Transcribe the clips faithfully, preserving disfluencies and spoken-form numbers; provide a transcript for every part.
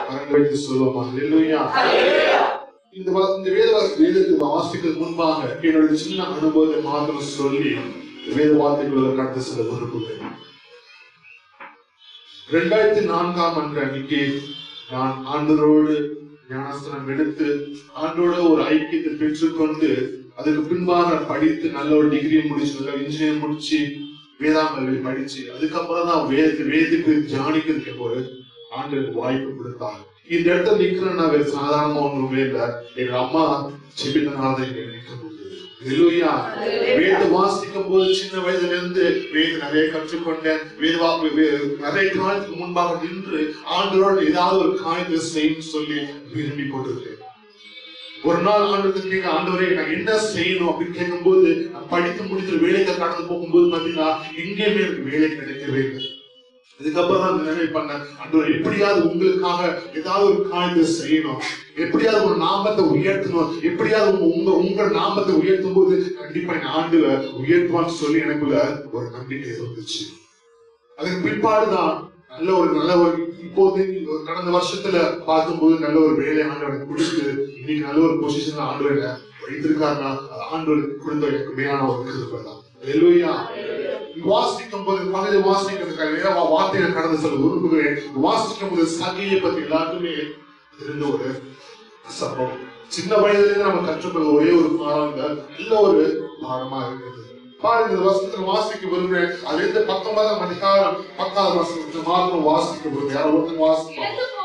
வைத்து சொல்லுவோமா? ஹல்லேலூயா. இந்த வேத வேதத்தை வாசிக்கிறதுக்கு முன்பாக என்னோட சின்ன அனுபவத்தை மாத்திரம் சொல்லி வேத வார்த்தைகளை கடந்து செல்ல விரும்புகிறேன். இரண்டாயிரத்தி நான்காம் ஆண்டு அன்னைக்கு நான் ஆண்டவரோடு ஞானஸ்தானம் எடுத்து ஆண்டோட ஒரு ஐக்கியத்தை பெற்றுக்கொண்டு அதுக்கு பின்பாக படித்து நல்ல ஒரு டிகிரி முடிச்சு நல்ல இன்ஜினியர் முடிச்சு வேதாங்கல்வி படிச்சு அதுக்கப்புறம் தான் வேத வேதத்துக்கு தியானிக்கிறதுக்கு ஒரு ஆண்டு வாய்ப்பு கொடுத்தாங்க. இந்த இடத்துல நிக்கிறேன்னா வேற சாதாரணமா ஒன்றுமே இல்லை. எங்க அம்மா செபித்தனால தான் இங்க நிற்க முடியுது. ஹல்லேலூயா. வேத வாசிக்கும் போது சின்ன வயதுல இருந்து வேத நிறைய கற்றுக்கொண்டேன். வேத நிறைய காலத்துக்கு முன்பாக நின்று ஆண்டவரோடு ஏதாவது ஒரு காரியத்தை செய்யணும்னு சொல்லி விரும்பி கொண்டிருக்கேன். ஒரு நாள் ஆண்டவருக்கு கேட்க, ஆண்டவரே நான் என்ன செய்யணும் அப்படின்னு கேட்கும் போது நான் படித்து முடித்து வேலைக்கு கடந்து போகும்போது பாத்தீங்கன்னா எங்கேயுமே எனக்கு வேலை கிடைக்கவே இல்லை. இதுக்கப்புறம் தான் நினைவு பண்ண, ஆண்டவர் எப்படியாவது உங்களுக்காக ஏதாவது ஒரு காரியத்தை செய்யணும், எப்படியாவது ஒரு நாமத்தை உயர்த்தணும், எப்படியாவது உங்க உங்க நாமத்தை உயர்த்தும் போது கண்டிப்பா என் ஆண்டவர் உயர்த்துவான்னு சொல்லி எனக்குள்ள ஒரு நம்பிக்கை இருந்துச்சு. அதுக்கு பிற்பாடுதான் நல்ல ஒரு நல்ல ஒரு இப்போது கடந்த வருஷத்துல பார்க்கும்போது நல்ல ஒரு வேலை ஆண்டவரை கொடுத்து இன்னைக்கு நல்ல ஒரு பொசிஷன்ல ஆண்டவரை வைத்திருக்காருன்னா ஆண்டவருக்கு கொடுத்த எனக்கு மேலான ஒரு கிருபை தான். ஹல்லேலூயா. வாசிக்கும் போது பகுதி வாசிக்கிறதுக்காக வார்த்தையை கடந்து செல்ல விரும்புகிறேன். வாசிக்கும் போது சகையை பத்தி எல்லாருக்குமே இருந்த ஒரு சம்பவம். சின்ன வயதுல இருந்து நம்ம கற்றுக்கொள்ள ஒரே ஒரு பாடம் நல்ல ஒரு பாடமா இருக்குது. பாருங்க, இந்த வசனத்துல வாசிக்க விரும்புகிறேன். அதுல இருந்து பத்தொன்பதாம் அதிகாரம் பத்தாவது வசனத்துல மாத்திரம் வாசிக்க விரும்புகிறேன். யாரோ ஒருத்தர் வாசிப்போம்.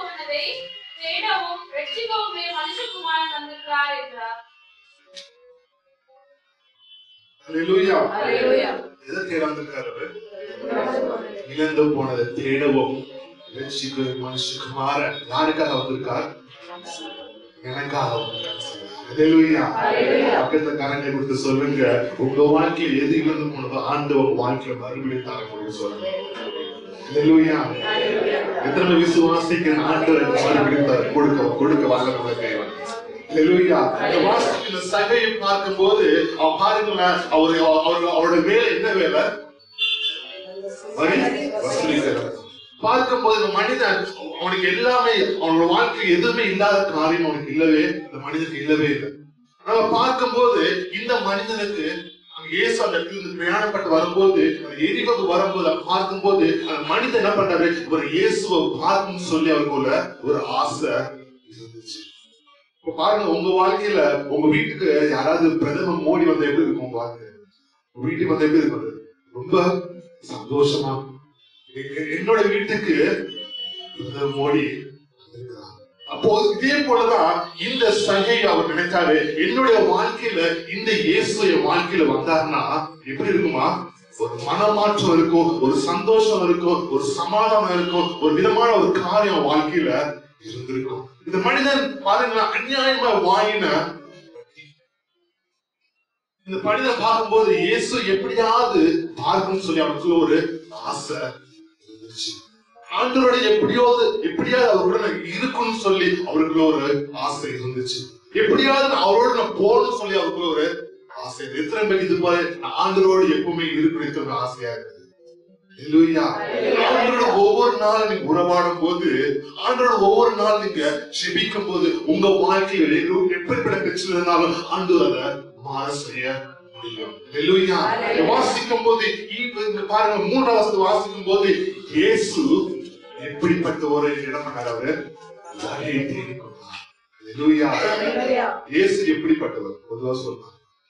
ஹல்லேலூயா. ஹல்லேலூயா. எதை தேட வந்திருக்காரு? இழந்து போனதை தேடவும் ரட்சிக்கவும் மனுஷகுமார யாருக்காக வந்திருக்கார்? எனக்காக வந்திருக்கார். ஹல்லேலூயா. பக்கத்துல கரங்களை கொடுத்து சொல்லுங்க, உங்க வாழ்க்கையில் எது இழந்து போனதோ ஆண்டவர் உங்க வாழ்க்கையில மறுபடியும் தரக்கூடிய சொல்லுங்க. ஹல்லேலூயா. எத்தனை விசுவாசிக்கிற ஆண்டவர் மறுபடியும் தர கொடுக்க கொடுக்க வல்லவருள்ள தேவன். ஹல்லேலூயா. இந்த வாசிக்கிற சகையை பார்க்கும் போது அவன் பாருங்களேன், அவரு அவரோட வேலை என்ன வேலை? வரி வசூலிக்கிறார். பார்க்கும் போது இந்த மனிதன் அவனுக்கு எல்லாமே அவனோட வாழ்க்கை எதுவுமே இல்லாத காரியம் அவனுக்கு இல்லவே இந்த மனிதனுக்கு இல்லவே இல்லை. நம்ம பார்க்கும் போது இந்த மனிதனுக்கு இயேசு அந்த இடத்துல பிரயாணப்பட்டு வரும்போது அந்த எரிவுக்கு வரும்போது பார்க்கும் போது அந்த மனிதன் என்ன பண்றாரு? ஒரு இயேசுவை பார்க்கணும்னு சொல்லி அவருக்குள்ள ஒரு ஆசை இருந்துச்சு. இப்ப பாருங்க, உங்க வாழ்க்கையில உங்க வீட்டுக்கு யாராவது பிரதமர் மோடி வந்த எப்படி இருக்கும்? உங்க வாழ்க்கை வீட்டுக்கு வந்த எப்படி இருக்கும்? ரொம்ப சந்தோஷமா. என்னோட வீட்டுக்கு பிரதமர் மோடி அப்போ இதே போலதான் இந்த சகை அவர் நினைச்சாரு, என்னுடைய வாழ்க்கையில இந்த இயேசு என் வாழ்க்கையில வந்தாருன்னா எப்படி இருக்குமா? ஒரு மனமாற்றம் இருக்கும், ஒரு சந்தோஷம் இருக்கும், ஒரு சமாதானம் இருக்கும், ஒரு விதமான ஒரு காரியம் வாழ்க்கையில இருந்திருக்கும். இந்த மனிதன் பாருங்களா, அநியாயமா வாங்கின இந்த மனிதன் பார்க்கும்போது இயேசு எப்படியாவது பார்க்கணும்னு சொல்லி அவனுக்குள்ள ஒரு ஆசை இருந்துச்சு. ஆண்டவரோட எப்படியாவது எப்படியாவது அவரோட இருக்குன்னு சொல்லி அவருக்குள்ள ஒரு ஆசை இருந்துச்சு. எப்படியாவது அவரோட நான் போகணும்னு சொல்லி அவருக்குள்ள ஒரு ஆசை. எத்தனை பேர் இது போல ஆண்டவரோடு எப்பவுமே இருக்கிற ஒரு ஆசையா இருக்குது? ஆண்டவரோட ஒவ்வொரு நாள் நீங்க உறவாடும் போது, ஆண்டவரோட ஒவ்வொரு நாள் நீங்க ஜெபிக்கும் போது உங்க வாழ்க்கையில எப்படிப்பட்ட பிரச்சனை இருந்தாலும் ஆண்டவர் அதை மாற செய்ய முடியும். வாசிக்கும் போது பாருங்க, மூன்றாம் வசனத்தை வாசிக்கும் போது இயேசு எப்படிப்பட்ட ஒரு இடம் பண்ணார்? அவரு வகையை தேடிக் கொண்டார். இயேசு எப்படிப்பட்டவர்? பொதுவா சொல்றார்,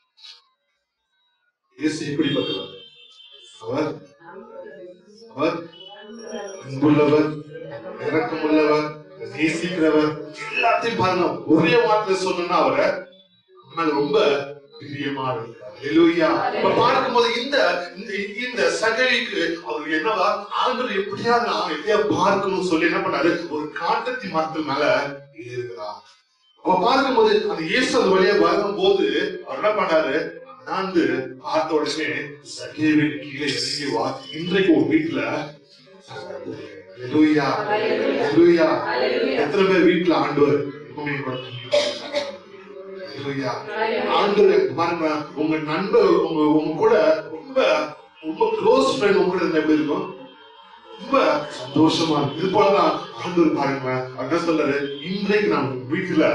இயேசு எப்படிப்பட்டவர்? அவர் அவர் அன்புள்ளவர், இரக்கமுள்ளவர், நேசிக்கிறவர். எல்லாத்தையும் பாருங்க, ஒரே வார்த்தை சொன்னா அவரை ரொம்ப பிரியமானவர். பார்க்கும்போது இந்த இந்த சகைக்கு அவர் என்னவா ஆண்டவர் எப்படியாவது நான் எப்படியா பார்க்கணும்னு சொல்லி என்ன பண்ணாரு? ஒரு காட்டத்தி மரத்து மேல இருக்கிறார். அவ பார்க்கும்போது அந்த இயேசு அந்த வழியா வரும்போது அவர் என்ன பண்ணாரு? அண்ணாந்து பார்த்த உடனே சகைவின் கீழே இறங்கி வா, இன்றைக்கு ஒரு வீட்டுல எத்தனை பேர் வீட்டுல ஆண்டவர் பாருங்க, உங்க நண்பர் உங்க உங்க கூட ரொம்ப ரொம்ப க்ளோஸ் ஃப்ரெண்ட் உங்க கூட எப்படி இருக்கும்? ரொம்ப சந்தோஷமா இருக்கு. இது போலதான் ஆண்டவர் பாருங்களேன் என்ன சொல்றாரு, இன்றைக்கு நான் வீட்டுல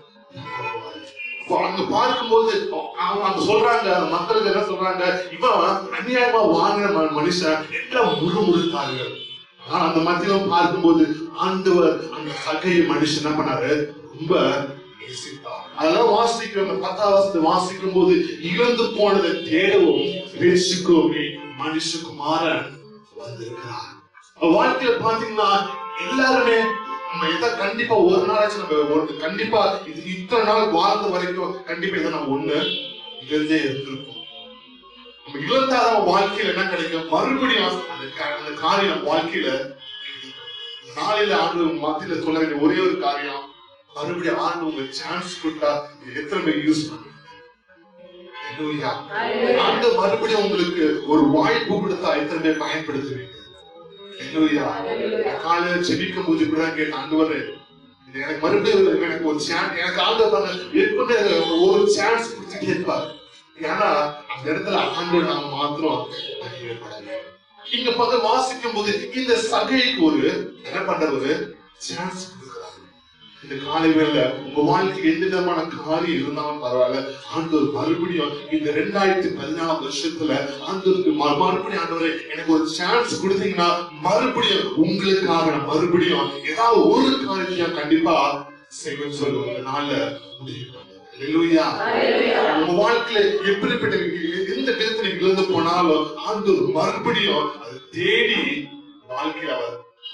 அங்க பார்க்கும்போது அவங்க அங்க சொல்றாங்க, அந்த மக்களுக்கு என்ன சொல்றாங்க, இவன் அநியாயமா வாங்கின மனுஷன் எல்லாம் முழு முழுத்தார்கள். ஆனா அந்த மத்தியில பார்க்கும்போது ஆண்டவர் அந்த சகைய மனுஷன் என்ன பண்ணாரு, ரொம்ப நேசித்தார். அதெல்லாம் வாசிக்கிற அந்த பத்தாம் வசனத்தை வாசிக்கும் போது இழந்து போனதை தேடவும் பேச்சுக்கும் மனுஷகுமாரன் வந்திருக்கிறார். வாழ்க்கையில பாத்தீங்கன்னா எல்லாருமே நம்ம இதை கண்டிப்பா ஒரு நாளாச்சும் நம்ம கண்டிப்பா இது இத்தனை நாள் வாழ்ந்த வரைக்கும் கண்டிப்பா இதை நம்ம ஒண்ணு இழந்தே இருந்திருப்போம். நம்ம இழந்தாத வாழ்க்கையில என்ன கிடைக்கும், மறுபடியும் அந்த அந்த காரியம் நம்ம வாழ்க்கையில நாளையில ஆண்டு மத்தியில சொல்ல வேண்டிய ஒரே ஒரு காரியம், மறுபடியும் ஆண்டு உங்களுக்கு சான்ஸ் கொடுத்தா எத்தனை பேர் யூஸ் பண்ணுங்க. ஆண்டு மறுபடியும் உங்களுக்கு ஒரு வாய்ப்பு கொடுத்தா எத்தனை பேர் பயன்படுத்துவீங்க. காலையில செபிக்கும் போது இப்படிதான் கேட்ட, ஆண்டவரே எனக்கு மறுபடியும் எனக்கு ஒரு சான்ஸ், எனக்கு ஆண்டவர் ஒரு சான்ஸ் கொடுத்துட்டே இருப்பாரு. ஏன்னா அந்த இடத்துல ஆண்டவர் நாம மாத்திரம் இங்க பக்கம் வாசிக்கும் போது இந்த சகைக்கு ஒரு என்ன பண்ற ஒரு சான்ஸ் கொடுக்கிறாரு. இந்த காலை வேளை உங்க வாழ்க்கைக்கு எந்த விதமான காரியம் இருந்தாலும் பரவாயில்ல, ஆண்டவர் மறுபடியும் இந்த ரெண்டாயிரத்தி பதினாலாம் வருஷத்துல ஆண்டவருக்கு மறுபடியும் ஆண்டவரே எனக்கு ஒரு சான்ஸ் கொடுத்தீங்கன்னா மறுபடியும் உங்களுக்காக நான் மறுபடியும் ஏதாவது ஒரு காரியத்தையும் கண்டிப்பா செய்வேன்னு சொல்லுவாங்க. நாள முடியும். உங்க வாழ்க்கையில எப்படிப்பட்ட எந்த விதத்துல இழந்து போனாலும் ஆண்டவர் மறுபடியும் அதை தேடி வாழ்க்கையில அவர்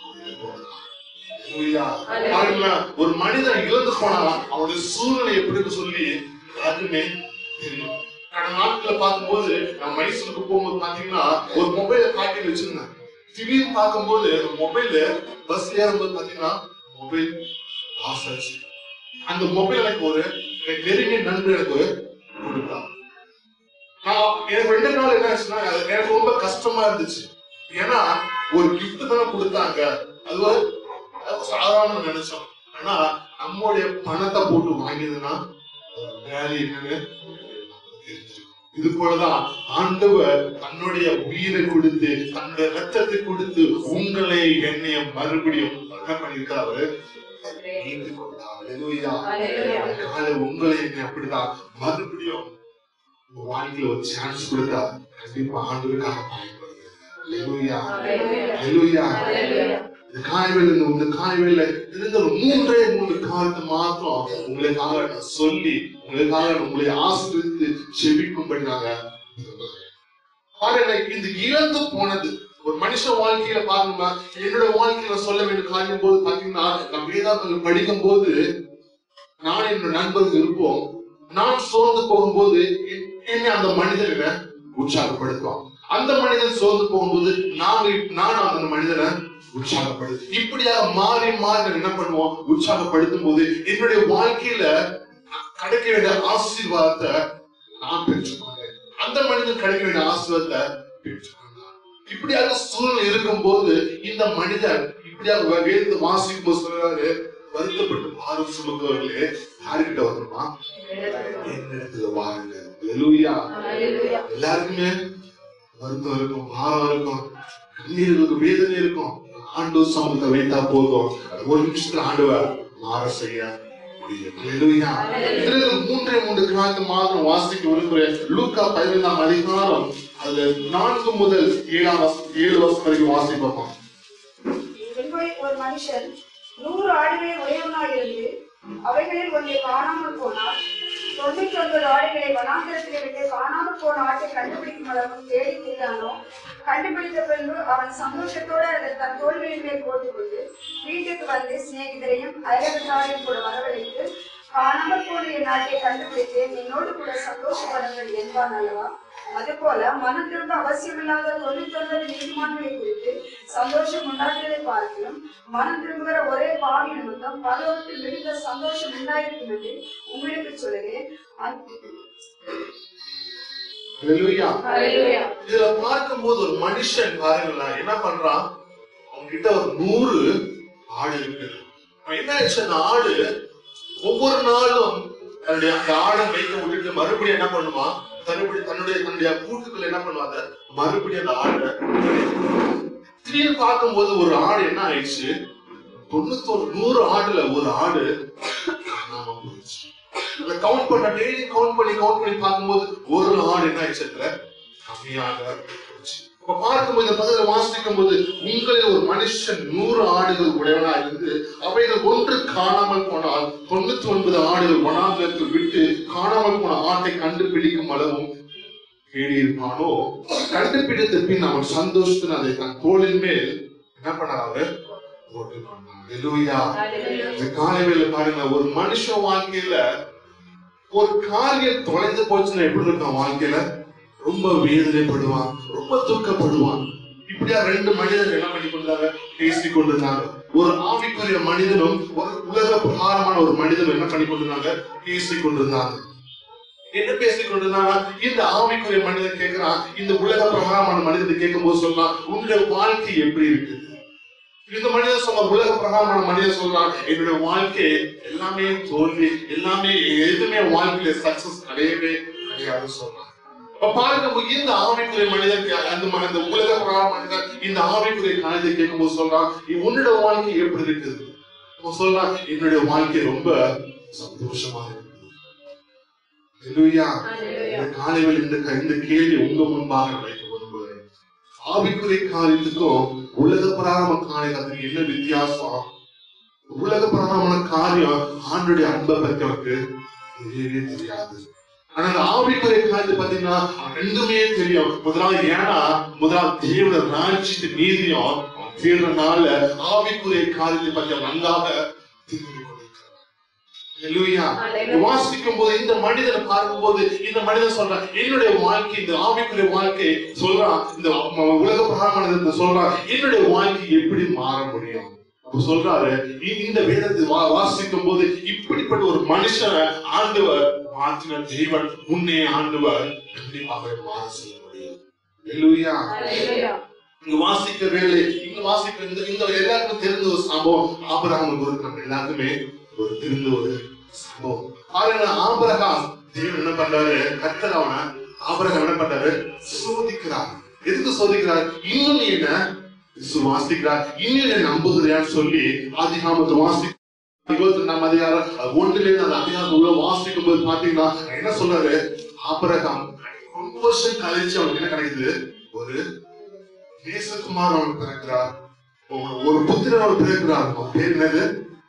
ஒரு மனிதன் இழந்து போனா அவனுடைய சூழ்நிலை எப்படி சொல்லி யாருமே தெரியும். கடந்த நாட்களை பார்க்கும்போது நான் மைசூருக்கு போகும்போது பாத்தீங்கன்னா ஒரு மொபைல காட்டி வச்சிருந்தேன். திடீர்னு பார்க்கும்போது மொபைல் பஸ் ஏறும்போது பாத்தீங்கன்னா மொபைல் ஆஃப் ஆச்சு. அந்த மொபைல் எனக்கு ஒரு நெருங்கிய நண்பர் எனக்கு கொடுத்தான். எனக்கு ரெண்டு நாள் என்ன ஆச்சுன்னா எனக்கு ரொம்ப கஷ்டமா இருந்துச்சு. ஏன்னா ஒரு கிஃப்ட் தானே கொடுத்தாங்க, அது சாதாரண நினைச்சோம். ஆனா நம்மளுடைய பணத்தை போட்டு வாங்கியதுன்னா வேலை என்னன்னு இது போலதான் ஆண்டவர் தன்னுடைய உயிரை கொடுத்து தன்னுடைய ரத்தத்தை கொடுத்து உங்களை என்னைய மறுபடியும் என்ன பண்ணிருக்காரு, உங்களை என்ன அப்படிதான் மறுபடியும் வாழ்க்கையில ஒரு சான்ஸ் கொடுத்தா கண்டிப்பா ஆண்டவருக்காக மூன்றே மூன்று காலத்தை மாத்திரம் உங்களுக்காக சொல்லி உங்களுக்காக உங்களை ஆசிரித்து செபிக்கும்படியாக இந்த இழந்து போனது ஒரு மனுஷ வாழ்க்கையில பாருங்க. என்னோட வாழ்க்கையில சொல்ல வேண்டிய காரியம் போது பாத்தீங்கன்னா நம்ம வேதாந்தங்கள் படிக்கும் போது நான் என்னோட நண்பர்கள் இருப்போம். நான் சோர்ந்து போகும்போது என்னை அந்த மனிதனை உற்சாகப்படுத்துவான். அந்த மனிதன் சோர்ந்து போகும்போது நாங்க நானும் அந்த மனிதனை உற்சாகப்படுத்து இப்படியாக மாறி மாறி என்ன பண்ணுவோம், உற்சாகப்படுத்தும் போது என்னுடைய வாழ்க்கையில கிடைக்க வேண்டிய ஆசீர்வாதத்தை நான் பெற்றுக்கொண்டேன். அந்த மனிதன் கிடைக்க வேண்டிய ஆசீர்வாதத்தை பெற்றுக்கொண்டான். இப்படியாக சூழ்நிலை இருக்கும் போது இந்த மனிதன் இப்படியாக வேறு வாசிக்கும் போது சொல்றாரு, வருத்தப்பட்டு பாரம் சுமந்தவர்களே யாருக்கிட்ட வரணுமா, என்னிடத்துல வாருங்க. எல்லாருக்குமே வருத்தம் இருக்கும், பாரம் இருக்கும், கண்ணீர் இருக்கும், வேதனை இருக்கும். ஆண்டவர் சமூகத்தை வைத்தா போதும், ஒரு நிமிஷத்துல ஆண்டவர் மாற செய்ய முடியும். மூன்றே மூன்று காலத்து மாதம் வாசிக்க விரும்புகிறேன். லூக்கா பதினைந்தாம் அதிகாரம் அதுல நான்கு முதல் ஏழாம் ஏழு வருஷம் வரைக்கும் வாசிப்போம். ஒரு மனுஷன் நூறு ஆடுகளை உடையவனாயிருந்து அவைகளில் ஒன்றை காணாமல் போனார். தொண்ணூற்றி ஒன்பது ஆடுகளை வனாந்தரத்திலே விட்டு காணாமல் போன ஆட்டை கண்டுபிடிக்கும் அளவும் தேடி திரிந்தானோ. கண்டுபிடித்த பின்பு அவன் சந்தோஷத்தோடு அதை தன் தோல்வியின் மேல் போட்டுக்கொண்டு வீட்டுக்கு வந்து சிநேகிதரையும் அயலகத்தாரையும் கூட வரவழைத்து, காணாமல் போன என் நாட்டை கண்டுபிடித்தேன், என்னோடு கூட சந்தோஷப்படுங்கள் என்பான் அல்லவா. அதுபோல மனம் திரும்ப அவசியமில்லாத தொண்ணூத்தி ஒன்பது நீதிமான்களை குறித்து சந்தோஷம் உண்டாக்குவதை பார்க்கலும் மனம் திரும்புகிற ஒரே பாவி நிமித்தம் பரலோகத்தில் மிகுந்த சந்தோஷம் உண்டாயிருக்கும் என்று உங்களுக்கு சொல்லுகிறேன். இதுல பார்க்கும் போது ஒரு மனுஷன் பாருங்களா என்ன பண்றான், அவங்க கிட்ட ஒரு நூறு ஆடு இருக்கு. என்ன ஆச்சு, அந்த ஆடு ஒவ்வொரு நாளும் தன்னுடைய அந்த ஆடை வைக்க விட்டுட்டு மறுபடியும் என்ன பண்ணுமா, தன்னுடைய தன்னுடைய தன்னுடைய கூட்டுக்குள்ள என்ன பண்ணுவாங்க, மறுபடியும் அந்த ஆடை திடீர்னு பார்க்கும்போது ஒரு ஆடு என்ன ஆயிடுச்சு, தொண்ணூத்தொரு நூறு ஆடுல ஒரு ஆடு கவுண்ட் பண்ண டெய்லி கவுண்ட் பண்ணி கவுண்ட் பண்ணி பார்க்கும்போது ஒரு ஆடு என்ன ஆயிடுச்சு கம்மியாக. இப்ப பார்க்கும்போது இந்த பகுதியை வாசிக்கும் போது, உங்களில் ஒரு மனுஷன் நூறு ஆடுகள் உடையவனா இருந்து அவைகள் ஒன்று காணாமல் போனால் தொண்ணூத்தி ஒன்பது ஆடுகள் வனாந்தரத்தில் விட்டு காணாமல் போன ஆட்டை கண்டுபிடிக்கும் அளவும் தேடி இருப்பானோ, கண்டுபிடித்த பின் அவன் சந்தோஷத்தின் அதை தன் தோளின் மேல் என்ன பண்ணாரு போட்டு கொண்டான். காலையில பாருங்க, ஒரு மனுஷ வாழ்க்கையில ஒரு காரியம் தொலைந்து போச்சுன்னா எப்படி இருக்கும் வாழ்க்கையில, ரொம்ப வேதனைப்படுவான், ரொம்ப துக்கப்படுவான். இப்படியா ரெண்டு மனிதர்கள் என்ன பண்ணி கொண்டாங்க, பேசிக் கொண்டிருந்தாங்க. ஒரு ஆவிக்குரிய மனிதனும் ஒரு உலக பிரகாரமான ஒரு மனிதனும் என்ன பண்ணி கொண்டிருந்தாங்க, பேசிக் கொண்டிருந்தாங்க. என்ன பேசிக் கொண்டிருந்தாங்க, இந்த ஆவிக்குரிய மனிதன் கேட்கிறான், இந்த உலக பிரகாரமான மனிதனை கேட்கும் போது சொல்லலாம், உங்களுடைய வாழ்க்கை எப்படி இருக்கு. இந்த மனிதன் சொல்ல, உலக பிரகாரமான மனிதன் சொல்றான், என்னுடைய வாழ்க்கை எல்லாமே தோல்வி, எல்லாமே எதுவுமே வாழ்க்கையில சக்சஸ் கிடையவே கிடையாது சொல்றான். பாருங்க, இந்த ஆவிக்குரிய மனிதன் அந்த உலக பிரகார மனிதன் இந்த ஆவிக்குரிய காரியத்தை கேட்கும் போது சொல்றான், உன்னோட வாழ்க்கை எப்படி இருக்குது சொல்றான், என்னுடைய வாழ்க்கை ரொம்ப சந்தோஷமா இருக்கு. காலையில் இந்த கேள்வி உங்க முன்பாக வைக்க விரும்புகிறேன். ஆவிக்குரிய காரியத்துக்கும் உலக பிரகாரமான காரியத்துக்கு என்ன வித்தியாசம்? உலக பிரகாரமான காரியம் ஆண்டுடைய அன்பை பெற்றவருக்கு தெரியவே தெரியாது. ஆனா அந்த ஆவிக்குரிய காரியத்தை பாத்தீங்கன்னா ரெண்டுமே தெரியும். முதலாவது ஏன்னா முதலாவது தேவன ராஜ்யத்தின் நீதியும் தேவனால ஆவிக்குரிய காரியத்தை பற்றி நன்றாக தெரிந்து வாசிக்கும் போது இந்த மனிதனை பார்க்கும் போது இந்த மனிதன் சொல்றான், என்னுடைய வாழ்க்கை இந்த ஆவிக்குரிய வாழ்க்கை சொல்றான், இந்த உலக பிரகாரமான சொல்றான், என்னுடைய வாழ்க்கை எப்படி மாற முடியும் சொல்றாரு. இந்த வேதத்தை வாசிக்கும் போது இப்படிப்பட்ட ஒரு மனுஷனை ஆண்டவர் மாற்றின தேவன் முன்னே ஆண்டவர் கண்டிப்பாக மாற செய்ய முடியும். இங்க வாசிக்க வேலை இங்க வாசிக்க இந்த எல்லாருக்கும் தெரிந்த ஒரு சம்பவம் ஆபிரகாமுக்கு ஒரு நம்ம எல்லாருக்குமே ஒரு தெரிந்த ஒரு சம்பவம். பாருங்க, ஆபிரகாம் தேவன் என்ன பண்றாரு, கர்த்தர் அவனை ஆபிரகாம் என்ன பண்றாரு, சோதிக்கிறார். எதுக்கு சோதிக்கிறார்? இன்னும் நீ என்ன விசுவாசிக்கிறார், இன்னும் என்ன நம்புகிறான்னு சொல்லி ஆதிகாமத்தை வாசி இருபத்தி ரெண்டாம் அதிகாரம் ஒன்றுல இருந்து அந்த அதிகாரம் உள்ள வாசிக்கும் போது பாத்தீங்கன்னா என்ன சொல்றாரு, ஆபிரகாம் ரொம்ப வருஷம் கழிச்சு அவனுக்கு என்ன கிடைக்குது, ஒரு தேசகுமார் அவனுக்கு பிறக்கிறார், ஒரு புத்திரன் அவனுக்கு பிறக்கிறார். அவன் பேர் என்னது,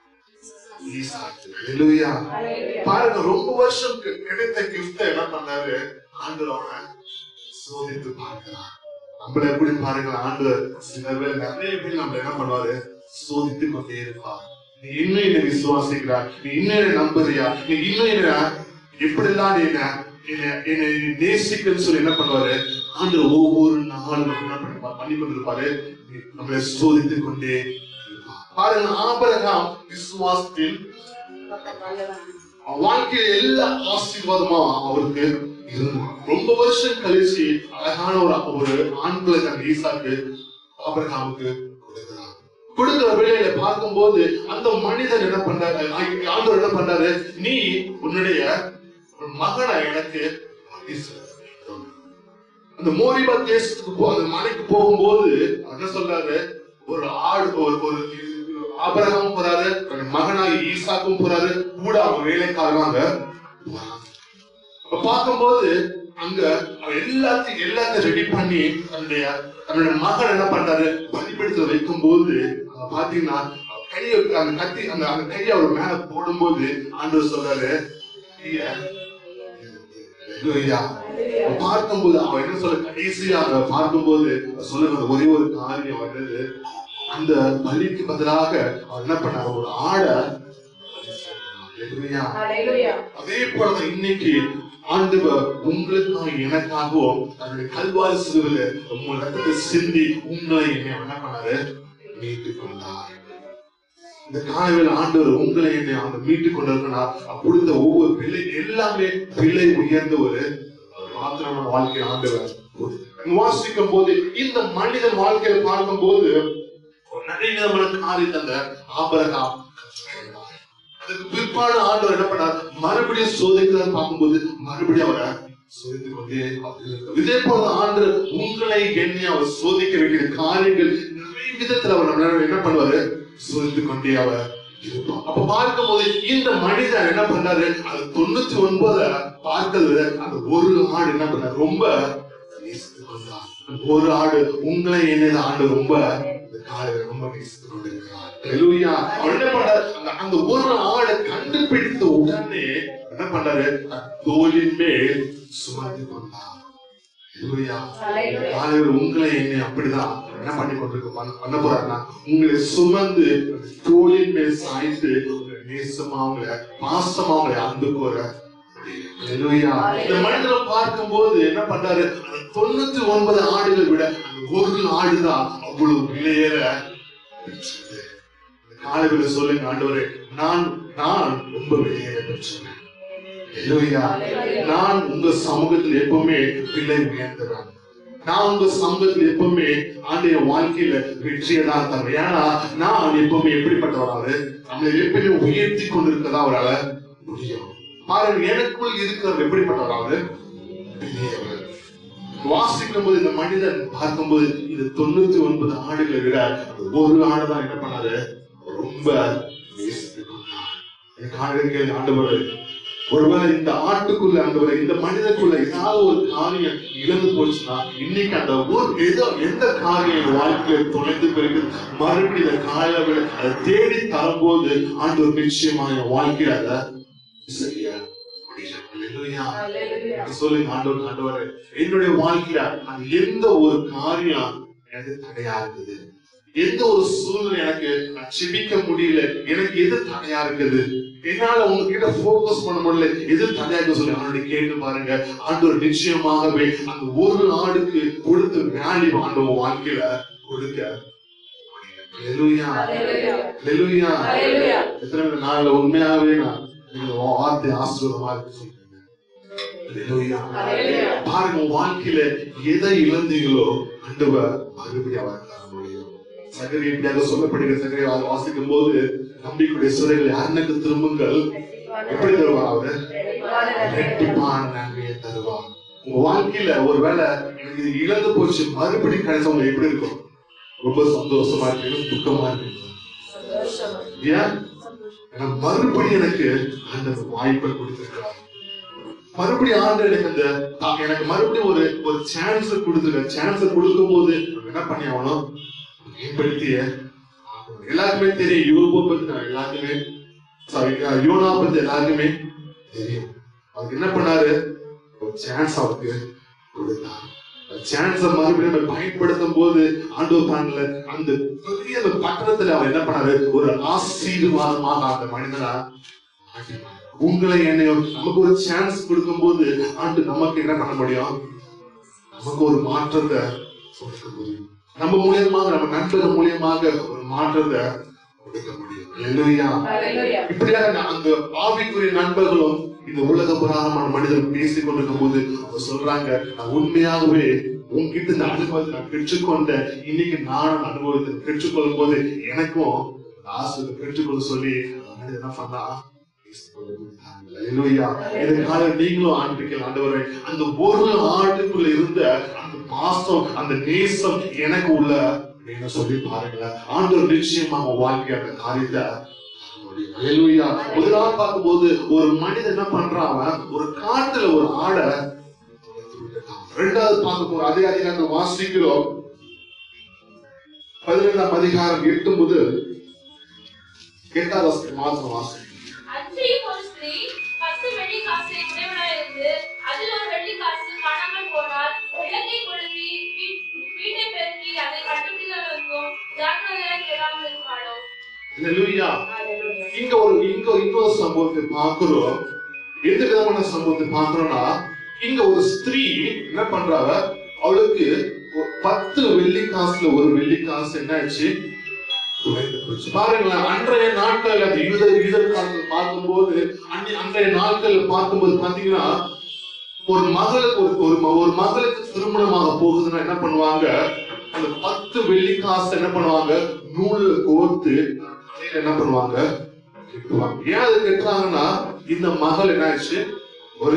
பாருங்க, ரொம்ப வருஷம் கிடைத்த கிஃப்ட் என்ன பண்ணாரு, ஆண்டவர் அவனை சோதித்து பார்க்கிறார். நம்மள எப்படி பாருங்க, ஆண்டவர் சில பேர் நிறைய பேர் நம்ம என்ன பண்ணுவாரு, சோதித்து கொண்டே இருப்பார். நீ இன்னும் என்ன விசுவாசிக்கிறார், நீ இன்னும் என்ன நம்புறியா, நீ இன்னும் என்ன எப்படிலாம் நீ என்ன என்னை நேசிக்கன்னு சொல்லி என்ன பண்ணுவாரு, ஆண்டவர் ஒவ்வொரு நாளும் என்ன பண்ணுவார், பண்ணி கொண்டிருப்பாரு, நம்மளை சோதித்து கொண்டே பாருங்க. ஆபிரகாம் விசுவாசத்தில் வாழ்க்கையில எல்லா ஆசீர்வாதமா அவருக்கு ரொம்ப வருஷம் கழிச்சு அழகான ஒரு ஒரு ஆண்களை தன் ஈசாக்கு ஆபிரகாமுக்கு கொடுக்கிறார். கொடுக்கிற வேலையில பார்க்கும் போது அந்த மனிதன் என்ன பண்றாரு, ஆண்டவர் என்ன பண்றாரு, நீ உன்னுடைய மகனை எனக்கு அந்த மோரிபா தேசத்துக்கு அந்த மலைக்கு போகும்போது என்ன சொல்றாரு, ஒரு ஆடு ஒரு ஆபிரகாம் போறாரு, மகனாகி ஈசாக்கும் போறாரு, கூட அவங்க வேலைக்காரங்க பார்க்கும்போது அங்க எல்லாத்தையும் எல்லாத்தையும் ரெடி பண்ணி தன்னுடைய தன்னுடைய மகன் என்ன பண்றாரு, பலிபீடத்துல வைக்கும் போது பாத்தீங்கன்னா கையை அந்த கத்தி அந்த அந்த கையை அவர் மேல போடும்போது ஆண்டவர் சொல்றாரு, பார்க்கும்போது அவன் என்ன சொல்ல, கடைசியா பார்க்கும்போது சொல்லுங்க ஒரே ஒரு காரியம் வந்தது, அந்த பலிக்கு பதிலாக அவர் என்ன பண்ணார், ஒரு ஆடை. அதே போலதான் இன்னைக்கு ஆண்டவர் உங்களுக்கும் எனக்காகவும் தன்னுடைய கல்வாரி சிலுவையில உங்க ரத்தத்தை சிந்தி உங்களை என்ன என்ன பண்ணாரு, மீட்டுக் கொண்டார். இந்த காலையில் ஆண்டவர் உங்களை என்னை அவங்க மீட்டுக் கொண்டிருக்கிறார். அப்படிந்த ஒவ்வொரு பிள்ளை எல்லாமே பிள்ளை உயர்ந்த ஒரு மாத்திரமான வாழ்க்கை ஆண்டவர் வாசிக்கும் போது இந்த மனிதன் வாழ்க்கையை பார்க்கும் போது நிறைய விதமான காரியத்தை அந்த ஆபிரகாம் அதுக்கு பிற்பாடு ஆண்டவர் என்ன பண்ணார், மறுபடியும் சோதிக்கிறார். பார்க்கும்போது மறுபடியும் அவரை சோதித்துக் கொண்டே இதே போல ஆண்டு உங்களை என்னை அவர் சோதிக்க வேண்டிய காரியங்கள் நிறைய விதத்துல அவர் நம்ம என்ன பண்ணுவாரு, சூழ்ந்து கொண்டே அவர் இருப்பார். அப்ப பார்க்கும் போது இந்த மனிதன் என்ன பண்றாரு, அது தொண்ணூத்தி ஒன்பது பார்க்கிறது அந்த ஒரு ஆடு என்ன பண்ணாரு, ரொம்ப நேசித்துக் கொண்டார். ஒரு ஆடு உங்களை என்னது ஆண்டு ரொம்ப ரொம்ப நேசித்துக் கொண்டிருக்கிறார். ஹல்லேலூயா. அவர் என்ன பண்றாரு, அந்த ஒரு ஆடை கண்டுபிடித்த உடனே என்ன பண்றாரு, தோளின் மேல் சுமந்து கொண்டார். உங்களை என்னை அப்படிதான் என்ன பண்ணி கொண்டிருக்க பண்ண போறாருன்னா, உங்களை சுமந்து தோளின் மேல் சாய்த்து உங்களை நேசமா உங்களை பாசமா உங்களை அன்பு கோர. இந்த மனிதரை பார்க்கும் போது என்ன பண்றாரு, தொண்ணூத்தி ஒன்பது ஆடுகளை விட அந்த ஒரு ஆடுதான் அவ்வளவு விலையேற காலையில சொல்லுங்க, ஆண்டவரே நான் நான் ரொம்ப விலையேற பெற்றேன். நான் உங்க சமூகத்தில் எப்பவுமே விலை உயர்ந்தவன். நான் உங்க சமூகத்தில் எப்பவுமே ஆண்டைய வாழ்க்கையில வெற்றியை தான் தருவேன். ஏன்னா நான் எப்பவுமே எப்படிப்பட்டவராரு, நம்மளை எப்பவுமே உயர்த்தி கொண்டிருக்கதா அவரால முடியும். பாருங்க, எனக்குள் இருக்கிறவர் எப்படிப்பட்டவராரு, வாசிக்கும் போது இந்த மனிதன் பார்க்கும்போது இது தொண்ணூத்தி ஒன்பது ஆடுகளை விட ஒரு ஆடுதான் என்ன பண்ணாரு, ரொம்ப ஆண்டவர். ஒருவேளை இந்த ஆட்டுக்குள்ள ஆண்டவர் இந்த மனிதனுக்குள்ள ஏதாவது ஒரு காரியம் இழந்து போச்சுன்னா, இன்னைக்கு அந்த ஒரு ஏதோ எந்த காரியம் வாழ்க்கையில தொலைந்து பிறகு மறுபடியும் இந்த காலையில அதை தேடி தரும்போது ஆண்டவர் நிச்சயமா என் வாழ்க்கையில அதை சரியா சொல்லுங்க, ஆண்டவர் ஆண்டவர் என்னுடைய வாழ்க்கையில அது எந்த ஒரு காரியம் எனக்கு தடையா இருக்குது, எந்த ஒரு சூழ்நிலை எனக்கு செபிக்க முடியல, எனக்கு எது தடையா இருக்குது, என்னால உங்ககிட்ட போக்கஸ் பண்ண முடியல, எது தடையா இருக்கு சொல்லி அவனுடைய கேட்டு பாருங்க. ஆண்டவர் நிச்சயமாகவே அந்த ஒரு ஆடுக்கு கொடுத்த வேல்யூ ஆண்டவர் வாழ்க்கையில கொடுக்க. எத்தனை நாள்ல உண்மையாகவே நான் வார்த்தை ஆசீர்வாதமா இருக்கு சொல்றேன். பாருங்க, வாழ்க்கையில எதை இழந்தீங்களோ ஆண்டவர் மறுபடியும் அவர் தர முடியும். சகரி எப்படியாக சொல்லப்படுகிற சகரை வாசிக்கும் போது நம்பிக்கையுடைய சிறைகள் யாருக்கு திரும்புங்கள், எப்படி தருவார் அவரு, இரட்டிப்பான நன்மையை தருவார். உங்க வாழ்க்கையில ஒருவேளை இது இழந்து போச்சு மறுபடியும் கிடைச்சவங்க எப்படி இருக்கும், ரொம்ப சந்தோஷமா இருக்கு, துக்கமா இருக்கு. ஏன் மறுபடியும் எனக்கு அந்த வாய்ப்பை கொடுத்திருக்கிறார், மறுபடியும் ஆண்டு எனக்கு அந்த எனக்கு மறுபடியும் ஒரு ஒரு சான்ஸ் கொடுத்துருக்க. சான்ஸ் கொடுக்கும் போது என்ன பண்ணி ஆகணும், மேம்படுத்திய. எல்லாருக்குமே தெரியும் யோபு பத்தி, எல்லாருக்குமே சாரி யோனா பத்தி எல்லாருக்குமே தெரியும். அவருக்கு என்ன பண்ணாரு, ஒரு சான்ஸ் அவருக்கு கொடுத்தார். சான்ஸ மறுபடியும் பயன்படுத்தும் போது ஆண்டவர் தாங்கல அந்த பெரிய பட்டணத்துல அவர் என்ன பண்ணாரு, ஒரு ஆசீர்வாதமாக அந்த மனிதனா உங்களை என்னையும் நமக்கு ஒரு சான்ஸ் கொடுக்கும் போது ஆண்டு நமக்கு என்ன பண்ண முடியும், நமக்கு ஒரு மாற்றத்தை கொடுக்க முடியும். நம்ம மூலியமாக நம்ம நண்பர்கள் மூலியமாக ஒரு மாற்றத்தை கொடுக்க முடியும். இப்படியாக அந்த ஆவிக்குரிய நண்பர்களும் இந்த உலக புராணமான மனிதர்கள் பேசிக் கொண்டிருக்கும் போது அவங்க சொல்றாங்க, நான் உண்மையாகவே உங்ககிட்ட இந்த அனுபவத்தை நான் பெற்றுக்கொண்ட இன்னைக்கு நான் அனுபவத்தை பெற்றுக்கொள்ளும் போது எனக்கும் ஆசை பெற்றுக்கொள்ள சொல்லி என்ன பண்ணா, நீங்களும் ஆண்டுகள் ஆண்டவரை அந்த ஒரு ஆண்டுக்குள்ள இருந்த அந்த பாசம் அந்த நேசம் எனக்கு உள்ள என்ன சொல்லி பாருங்க. ஆண்டவர் நிச்சயமாக வாழ்க்கை அந்த காரியத்தை முதலாவது பார்க்கும் போது ஒரு மனிதன் என்ன பண்றான், ஒரு காட்டுல ஒரு ஆடை. இரண்டாவது பார்க்க போற அதே அதிகாரம் வாசிக்கிறோம், பதினேழாம் அதிகாரம் எட்டு முதல் எட்டாவது மாசம் வாசி. இங்க ஒரு இங்க இன்னொரு சம்பவத்தை பார்க்கிறோம். எந்த விதமான சம்பவத்தை பார்க்கிறோம்னா, இங்க ஒரு ஸ்திரீ என்ன பண்றாங்க, அவளுக்கு பத்து வெள்ளி காசுல ஒரு வெள்ளி காசு என்ன ஆச்சு பாருங்களேன். அன்றைய நாட்கள் அந்த யூத யூத காலத்தில் பார்க்கும்போது அன்றைய நாட்கள் பார்க்கும்போது பாத்தீங்கன்னா, ஒரு மகளுக்கு ஒரு ஒரு மகளுக்கு திருமணமாக போகுதுன்னா என்ன பண்ணுவாங்க, அந்த பத்து வெள்ளி காசு என்ன பண்ணுவாங்க, நூல்ல கோர்த்து என்ன பண்ணுவாங்க, ஏன் அது கட்டுறாங்கன்னா, இந்த மகள் என்ன ஆச்சு, ஒரு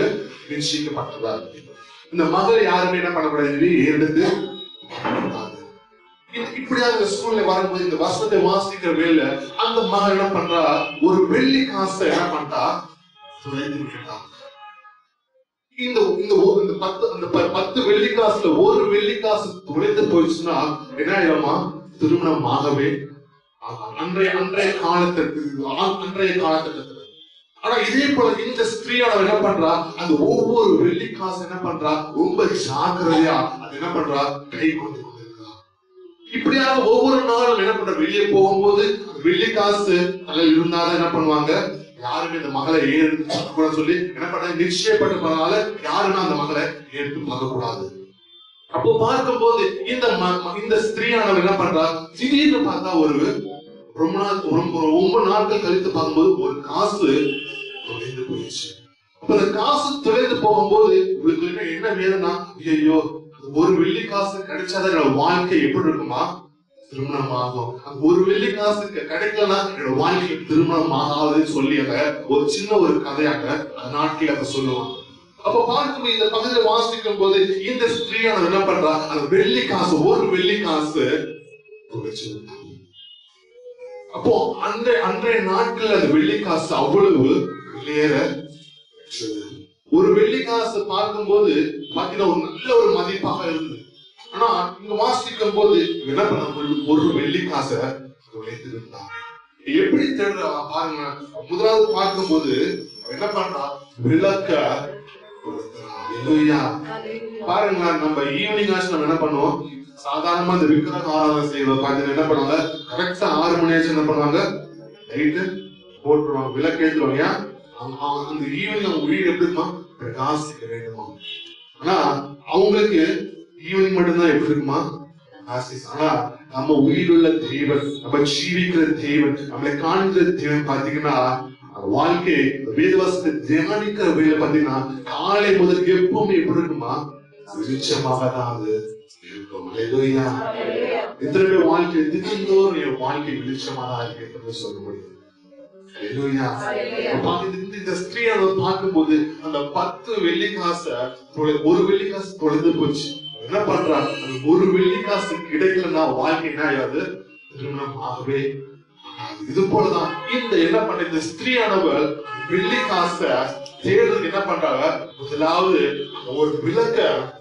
நிச்சயிக்கப்பட்டதா. இந்த மகள் யாருமே என்ன பண்ணக்கூடாது, எடுத்து இப்படியாக சூழ்நிலை வரும்போது இந்த வசனத்தை வாசிக்கிற வேலை அந்த மகன் என்ன பண்றா, ஒரு வெள்ளி காசை என்ன பண்றா, துளைந்து விட்டுட்டா. இந்த இந்த பத்து அந்த பத்து வெள்ளி காசுல ஒரு வெள்ளி காசு துளைந்து போயிடுச்சுன்னா என்ன ஆயிரமா, திருமணம் ஆகவே அன்றைய அன்றைய காலத்திற்கு அன்றைய காலத்திற்கு. ஆனா இதே போல இந்த ஸ்திரீயானவ என்ன பண்றா, அந்த ஒவ்வொரு வெள்ளி காசு என்ன பண்றா, ரொம்ப ஜாக்கிரதையா அது என்ன பண்றா, கை கொண்டு கொண்டிருக்கிறா. இப்படியாக ஒவ்வொரு நாளும் என்ன பண்ற, வெளியே போகும்போது வெள்ளி காசு அதில் இருந்தாலும் என்ன பண்ணுவாங்க, யாருமே இந்த மகளை ஏற்று கூட சொல்லி என்ன பண்ற, நிச்சயப்பட்டதுனால யாருமே அந்த மகளை ஏற்று பார்க்க கூடாது. அப்போ பார்க்கும்போது இந்த இந்த ஸ்திரீயானவ என்ன பண்றா, திடீர்னு பார்த்தா ஒரு ரொம்ப நாள் ஒன்பது நாட்கள் கழித்து பார்க்கும்போது ஒரு காசு தொலைந்து போயிடுச்சு. அப்ப அந்த காசு தொலைந்து போகும்போது உங்களுக்கு என்ன வேணும்னா, ஐயோ ஒரு வெள்ளி காசு கிடைச்சாதான் என்னோட வாழ்க்கை எப்படி இருக்குமா, திருமணம் ஆகும். ஒரு வெள்ளி காசு கிடைக்கலன்னா என்னோட வாழ்க்கை திருமணம் ஆகாதுன்னு சொல்லி அங்க ஒரு சின்ன ஒரு கதையாக நாட்டில் அதை சொல்லுவாங்க. அப்ப பார்க்கும்போது இந்த பகுதியை வாசிக்கும் போது இந்த ஸ்திரீயான என்ன பண்றா, அந்த வெள்ளி காசு ஒரு வெள்ளி காசு தொலைச்சு. அப்போ அந்த அன்றைய நாட்கள் அந்த வெள்ளி காசு அவ்வளவு வெளியேற, ஒரு வெள்ளி காசு பார்க்கும்போது பாத்தீங்கன்னா ஒரு நல்ல ஒரு மதிப்பாக இருந்தது. ஆனா இங்க வாசிக்கும் போது என்ன பண்ண, ஒரு வெள்ளி காசை தொலைத்து விட்டான். எப்படி தேடுறா பாருங்க. முதலாவது பார்க்கும் போது என்ன பண்றா, விளக்க பாருங்க. நம்ம ஈவினிங் ஆச்சு நம்ம என்ன பண்ணுவோம், சாதாரணமா இந்த விக்கிரக ஆராதனை செய்வோம். பாத்தீங்கன்னா என்ன பண்ணுவாங்க, கரெக்டா ஆறு மணி ஆச்சு என்ன பண்ணுவாங்க, லைட்டு போட்டுருவாங்க, விளக்கேற்றுவாங்க. அந்த ஈவினிங் அவங்க வீடு எப்படி இருக்குமா, பிரகாசிக்க வேண்டுமா. ஆனா அவங்களுக்கு ஈவினிங் மட்டும்தான் எப்படி இருக்குமா, ஆனா நம்ம உயிருள்ள தேவன், நம்ம ஜீவிக்கிற தேவன், நம்மளை காண்கிற தேவன் பாத்தீங்கன்னா வாழ்க்கை வேதவாசத்தை தியானிக்கிற வேலை பாத்தீங்கன்னா காலை முதல் எப்பவுமே எப்படி இருக்குமா, வெளிச்சமாக தான் அது இருக்கும். எத்தனை பேர் வாழ்க்கை தினந்தோறும் என் வாழ்க்கை வெளிச்சமா தான் இருக்கு சொல்ல முடியும். இந்த ஸ்திரீ அதை பார்க்கும் போது அந்த பத்து வெள்ளி காசை ஒரு வெள்ளி காசு தொலைந்து போச்சு. என்ன பண்றா, ஒரு வெள்ளி காசு கிடைக்கலன்னா வாழ்க்கை என்ன ஆகாது, திருமணம் ஆகவே. இது போலதான் இந்த என்ன பண்ற இந்த ஸ்திரீயானவர் வெள்ளி காசை தேடுறதுக்கு என்ன பண்றாங்க, முதலாவது ஒரு விளக்க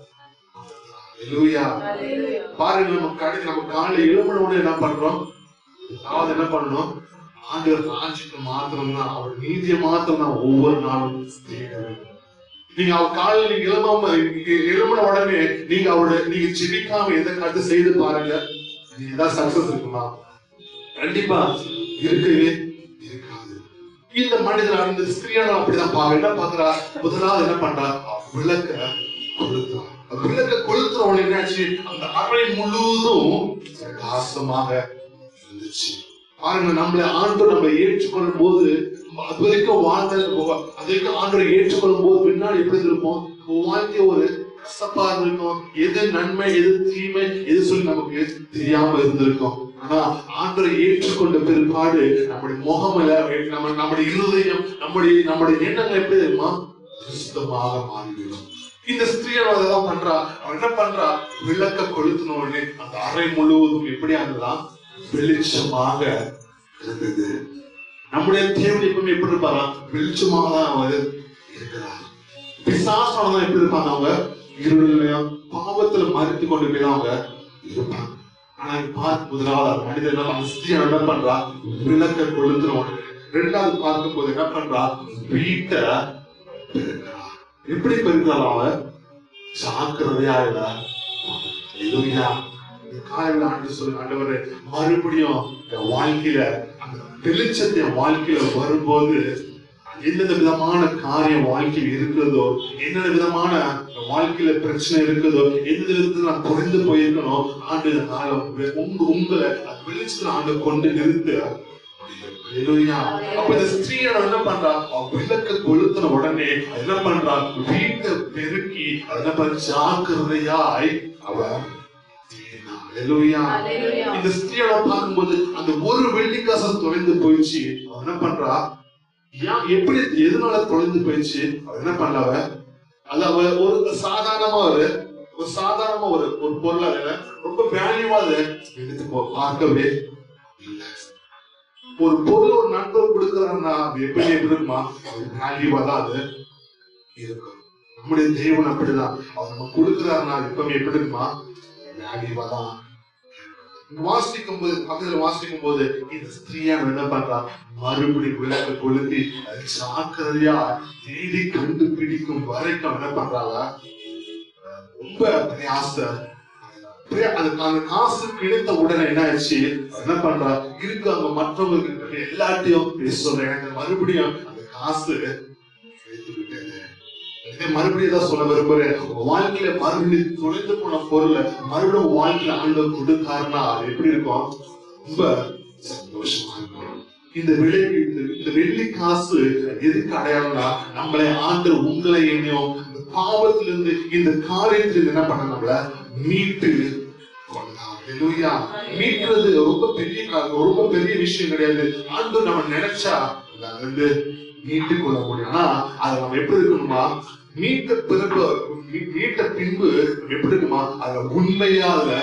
பாருங்க. நம்ம கடை நம்ம காலையில எழுமனோட என்ன பண்றோம், அதாவது என்ன பண்ணணும், ஆண்டவர் ராஜ்யத்தை மாத்திரம் தான், அவர் நீதியை மாத்திரம் தான் ஒவ்வொரு நாளும் தேட வேண்டும். நீங்க அவர் காலையில் நீங்க எழுமாம எழுமன உடனே நீங்க அவரோட நீங்க ஜெபிக்காம எதை கட்டு செய்து பாருங்க, நீங்க ஏதாவது சக்சஸ் இருக்குமா, கண்டிப்பா இருக்கவே இருக்காது. இந்த மனிதர் அந்த ஸ்திரீயான அப்படிதான் பாக்க என்ன பாக்குறா, முதலாவது என்ன பண்றா, விளக்க கொளுத்துறா. விளக்க கொளுத்துறவன் என்னாச்சு, அந்த அறை முழுவதும் பிரகாசமாக இருந்துச்சு. பாருங்க, நம்மளை ஆண்டவர் நம்ம ஏற்றுக்கொள்ளும் போது அது வரைக்கும் வாழ்ந்த அதுக்கு ஆண்டவரை ஏற்றுக்கொள்ளும் போது பின்னாடி எப்படி இருப்போம், வாழ்க்கை ஒரு கசப்பா இருக்கும். எது நன்மை எது தீமை எது சொல்லி நமக்கு தெரியாம இருந்திருக்கும். ஆனா ஆண்டவரை ஏற்றுக்கொண்ட பிற்பாடு நம்முடைய முகமல நம்ம நம்முடைய இருதயம் நம்முடைய நம்முடைய எண்ணங்கள் எப்படி இருக்குமா, சுத்தமாக மாறிவிடும். இந்த ஸ்திரீதான் பண்றா, அவன் என்ன பண்றா, விளக்க கொளுத்தின உடனே அந்த அறை முழுவதும் எப்படி ஆகுதான், வெளிச்சமாக இருந்தது. நம்முடைய தேவன் எப்பவுமே எப்படி இருப்பாரா, வெளிச்சமாக தான் அவர் இருக்கிறார். பிசாசானதான் எப்படி இருப்பாங்க, அவங்க இருளையும் பாவத்துல மறுத்து கொண்டு போய் அவங்க இருப்பாங்க. ஆனா பார்க்கும் முதலாவது மனிதன் அந்த ஸ்திரீ என்ன பண்றா, விளக்க கொளுத்துன உடனே. ரெண்டாவது பார்க்கும் போது என்ன பண்றா, வீட்டை பெருக்கிறா. எப்படி பெருக்கிறாள், அவன் ஜாக்கிரதையா இல்ல. காலையில ஆண்டு சொல்லு, ஆண்டவரே மறுபடியும் என் வாழ்க்கையில அந்த வெளிச்சத்தை என் வாழ்க்கையில வரும்போது எந்தெந்த விதமான காரியம் வாழ்க்கையில் இருக்கிறதோ, என்னென்ன விதமான வாழ்க்கையில பிரச்சனை இருக்குதோ, எந்த விதத்துல நான் குறைந்து போயிருக்கணும், ஆண்டு உங்க உங்களை வெளிச்சத்துல ஆண்டு கொண்டு நிறுத்து. அப்ப இந்த ஸ்திரீயோட என்ன பண்றா, விளக்க கொளுத்தின உடனே என்ன பண்றா, வீட்டை பெருக்கி என்ன பண்ற, ஜாக்கிரதையாய் அவ இந்த ஸ்திரீயோட பார்க்கும்போது அந்த ஒரு வெள்ளிக்காசம் தொலைந்து போயிடுச்சு. அவ என்ன பண்றா, ஏன் எப்படி எதனால தொலைந்து போயிடுச்சு, அவ என்ன பண்ணாவ, அது அவ ஒரு சாதாரணமா ஒரு ஒரு சாதாரணமா ஒரு ஒரு பொருள் அதுல ரொம்ப வேல்யூவா அதை எடுத்து பார்க்கவே இல்லை. ஒரு பொருள் ஒரு நண்பர் கொடுக்கறான்னா அது எப்படி இருக்குமா, அது வேல்யூவா தான் அது இருக்கும். நம்முடைய தேவன் அப்படிதான், அவர் நம்ம கொடுக்கிறாருன்னா எப்பவுமே எப்படி இருக்குமா, வேல்யூவா தான். வாசிக்கும் போது பக்கத்துல வாசிக்கும் போது இந்த ஸ்திரீயா என்ன பண்றா, மறுபடியும் விளக்க கொளுத்தி ஜாக்கிரதையா தேடி கண்டுபிடிக்கும் வரைக்கும் என்ன பண்றாங்க, ரொம்ப பிரயாச. அந்த காசு கிடைத்த உடனே என்ன ஆச்சு, என்ன பண்றா, இருக்கு அங்க மற்றவங்க எல்லாத்தையும் சொல்றேன், எனக்கு மறுபடியும் அந்த காசு கிடைத்து விட்டது. மறுபடியும் தான் சொல்ல விரும்புறேன், வாழ்க்கையில மறுபடியும் தொலைந்து போன பொருளை மறுபடியும் வாழ்க்கையில ஆண்டவர் கொடுத்தாருன்னா அது எப்படி இருக்கும், ரொம்ப சந்தோஷமா இருக்கும். இந்த விலை இந்த வெள்ளி காசு எதுக்கு அடையாளம்னா, நம்மளை ஆண்டவர் உங்களை என்னையும் இந்த பாவத்திலிருந்து இந்த காரியத்திலிருந்து என்ன பண்ண, நம்மள மீட்டு கொண்டார். மீட்கிறது ரொம்ப பெரிய காரியம், ரொம்ப பெரிய விஷயம் கிடையாது. ஆண்டவர் நம்ம நினைச்சா வந்து மீட்டு கொள்ள முடியும். ஆனா அது நம்ம எப்படி இருக்கணுமா, மீட்ட பிறகு மீட்ட பின்பு எப்படி இருக்குமா, அதுல உண்மையா அதுல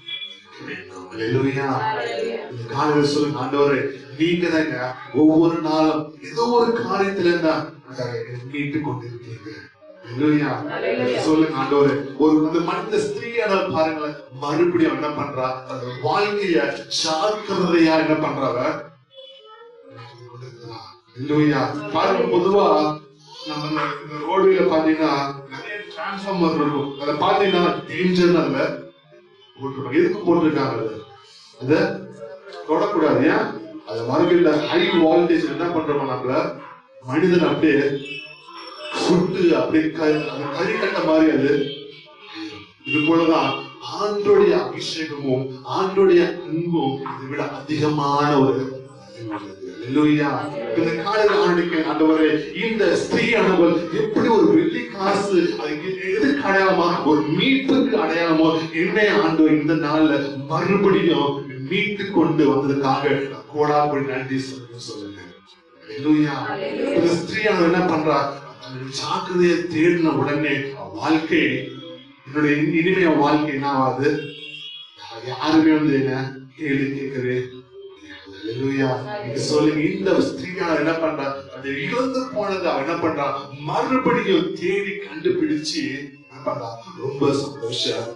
காலையில் சொல்லுங்க, ஆண்டவரே நீங்க தாங்க ஒவ்வொரு நாளும் ஏதோ ஒரு காரியத்துல இருந்தா மீட்டு கொண்டிருக்கீங்க. சொல்லுங்க ஆண்டவரே, ஒரு மனித ஸ்திரீயான பாருங்களேன், மறுபடியும் என்ன பண்றா, அந்த வாழ்க்கைய ஜாக்கிரதையா என்ன பண்றாங்க பாருங்க. பொதுவா நம்ம இந்த ரோடுல பாத்தீங்கன்னா நிறைய டிரான்ஸ்பார்மர் இருக்கும், அதை பாத்தீங்கன்னா டேஞ்சர் அதுல போட்டிருக்காங்க. எதுக்கு போட்டிருக்காங்க, அத தொடக்கூடாது. ஏன், அது மறுபடியும் ஹை வோல்டேஜ் என்ன பண்றோம், நம்மள மனிதன் அப்படியே சுட்டு அப்படியே கறிக்கட்ட மாதிரி அது. இது போலதான் ஆண்டோடைய அபிஷேகமும் ஆண்டோடைய அன்பும் இதை விட அதிகமான ஒரு இந்த காலையில் ஆண்டவரே, இந்த ஸ்திரீயானவள் எப்படி ஒரு வெள்ளி காசு எதுக்கு அடையாளமா, ஒரு மீட்புக்கு அடையாளமோ என்னை ஆண்டவர் இந்த நாள்ல மறுபடியும் மீட்டு கொண்டு வந்ததுக்காக கோடாபடி நன்றி சொல்லுங்க. இந்த ஸ்திரீயானவள் என்ன பண்றா, ஜாக்கிரதையை தேடின உடனே வாழ்க்கை, என்னுடைய இனிமைய வாழ்க்கை என்ன ஆகாது, யாருமே வந்து என்ன கேள்வி கேட்கவே சொல்லுங்க. இந்த ஸ்திரீயானவள் என்ன பண்றா, அது இழந்து போனது அவ என்ன பண்றா, மறுபடியும் தேடி கண்டுபிடிச்சு என்ன பண்றா, ரொம்ப சந்தோஷம்.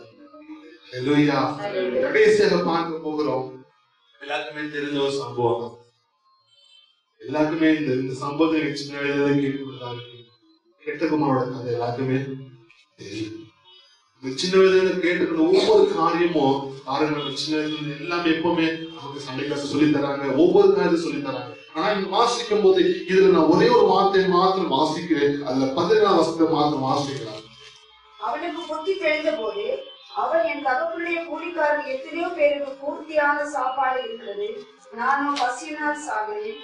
கடைசியாக பார்க்க போகிறோம், எல்லாருக்குமே தெரிஞ்ச ஒரு சம்பவம். எல்லாருக்குமே இந்த இந்த சம்பவத்தை சின்ன வயதுல கேட்டுக்கொண்டுதான் கெட்டகுமாரோட கதை எல்லாருக்குமே தெரியும். இந்த சின்ன வயதுல கேட்டுக்கிற ஒவ்வொரு காரியமும் ஆரம்ப சின்ன வயதுல எல்லாமே எப்பவுமே நமக்கு சண்டை கிளாஸ் சொல்லி தராங்க, ஒவ்வொரு காரியத்தையும் சொல்லி தராங்க. ஆனா இங்க வாசிக்கும் போது இதுல நான் ஒரே ஒரு வார்த்தை மாத்திரம் வாசிக்கிறேன், அதுல பதினேழாம் வசனத்தை மாத்திரம் வாசிக்கிறேன். அவனுக்கு புத்தி தெரிந்த போது அவன், என் தகப்பனுடைய கூலிக்காரர் எத்தனையோ பேருக்கு பூர்த்தியான சாப்பாடு இருக்கிறது, நானும் பசியினால் சாகிறேன்.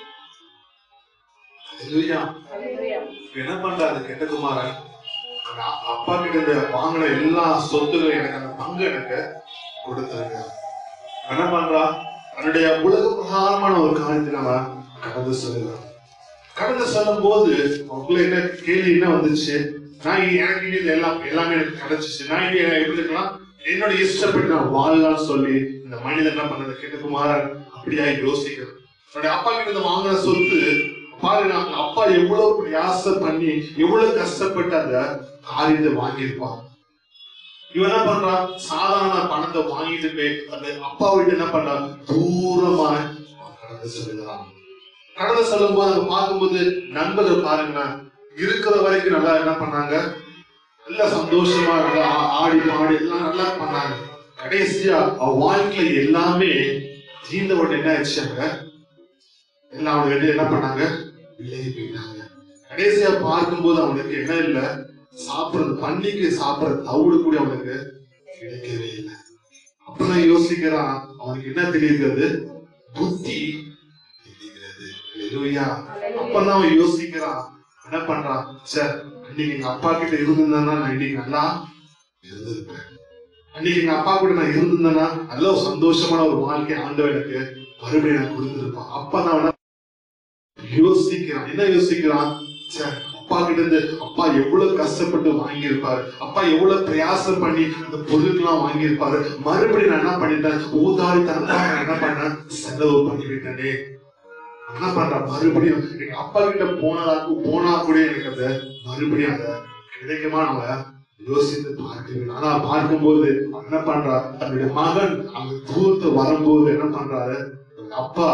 என்ன பண்றாரு கெட்டகுமாரன், அப்பா கிட்ட வாங்கின எல்லா சொத்துகளும் எனக்கு அந்த பங்கு எனக்கு கொடுத்துருங்க. என்ன பண்றா, தன்னுடைய உலக பிரகாரமான ஒரு காரியத்தை நம்ம கடந்து செல்லுறோம். கடந்து செல்லும் போது அவங்களுக்குள்ள என்ன கேள்வி என்ன வந்துச்சு, நான் எனக்கு இனி எல்லாம் எல்லாமே எனக்கு கிடைச்சிச்சு, நான் இனி எப்படி இருக்கலாம், என்னோட இஷ்டப்படி நான் வாழலாம்னு சொல்லி இந்த மனிதன் என்ன பண்றது, கெட்டகுமாரன் அப்படியா யோசிக்கிறான். தன்னுடைய அப்பா கிட்ட வாங்கின சொத்து பாருங்க, அப்பா எவ்வளவு பிரயாசம் பண்ணி எவ்வளவு கஷ்டப்பட்டு அந்த காரியத்தை வாங்கியிருப்பான். இவன் என்ன பண்றான், சாதாரண பணத்தை வாங்கிட்டு போய் அந்த அப்பா வீட்டு என்ன பண்றான், தூரமா கடந்து செல்லுறான். கடந்து செல்லும் போது அங்க பார்க்கும்போது நண்பர்கள் பாருங்களேன், இருக்கிற வரைக்கும் நல்லா என்ன பண்ணாங்க, நல்லா சந்தோஷமா நல்லா ஆடி பாடி எல்லாம் நல்லா பண்ணாங்க. கடைசியா அவ வாழ்க்கையில எல்லாமே தீர்ந்த உடனே என்ன ஆயிடுச்சாங்க, எல்லாம் அவங்க என்ன பண்ணாங்க, விலகி போயிட்டாங்க. கடைசியா பார்க்கும்போது அவனுக்கு என்ன இல்ல, சாப்பிடுறது பண்டிகை சாப்பிடுற தவிடு கூட அவனுக்கு கிடைக்கவே இல்லை. அப்பதான் யோசிக்கிறான், அவனுக்கு என்ன தெரியுது, புத்தி தெரிகிறது. அப்பதான் அவன் யோசிக்கிறான், என்ன பண்றான், சார் அன்னைக்கு எங்க அப்பா கிட்ட இருந்திருந்தேன்னா நான் இன்னைக்கு நல்லா இருந்திருப்பேன், அன்னைக்கு எங்க அப்பா கூட நான் இருந்திருந்தேன்னா நல்ல ஒரு சந்தோஷமான ஒரு வாழ்க்கை ஆண்டவன் எனக்கு மறுபடியும் எனக்கு கொடுத்திருப்பான். அப்பதான் யோசிக்கிறான், என்ன யோசிக்கிறான், அப்பா கிட்ட இருந்து அப்பா எவ்வளவு கஷ்டப்பட்டு வாங்கியிருப்பாரு, அப்பா எவ்வளவு பிரயாசம் பண்ணி அந்த பொருட்கள்லாம் வாங்கியிருப்பாரு. மறுபடியும் நான் என்ன பண்ணிட்டேன், ஊதாரி தரப்பா நான் என்ன பண்ணேன், செலவு பண்ணிவிட்டேனே. என்ன பண்ற, மறுபடியும் எங்க அப்பா கிட்ட போனதாக்கு போனா கூட எனக்கு அந்த மறுபடியும் அந்த கிடைக்குமா நம்ம யோசித்து பார்க்கிறேன். ஆனா பார்க்கும்போது என்ன பண்றா, தன்னுடைய மகன் அந்த தூரத்தை வரும்போது என்ன பண்றாரு, அப்பா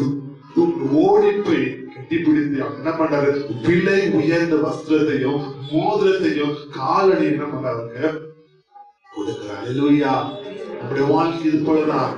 ஓடி போய் கட்டி பிடித்து என்ன பண்றாரு, விலை உயர்ந்த வஸ்திரத்தையும் மோதிரத்தையும் காலடி என்ன பண்றாரு கொடுக்கிறார். அல்லேலூயா. நம்முடைய வாழ்க்கை இது போலதான்.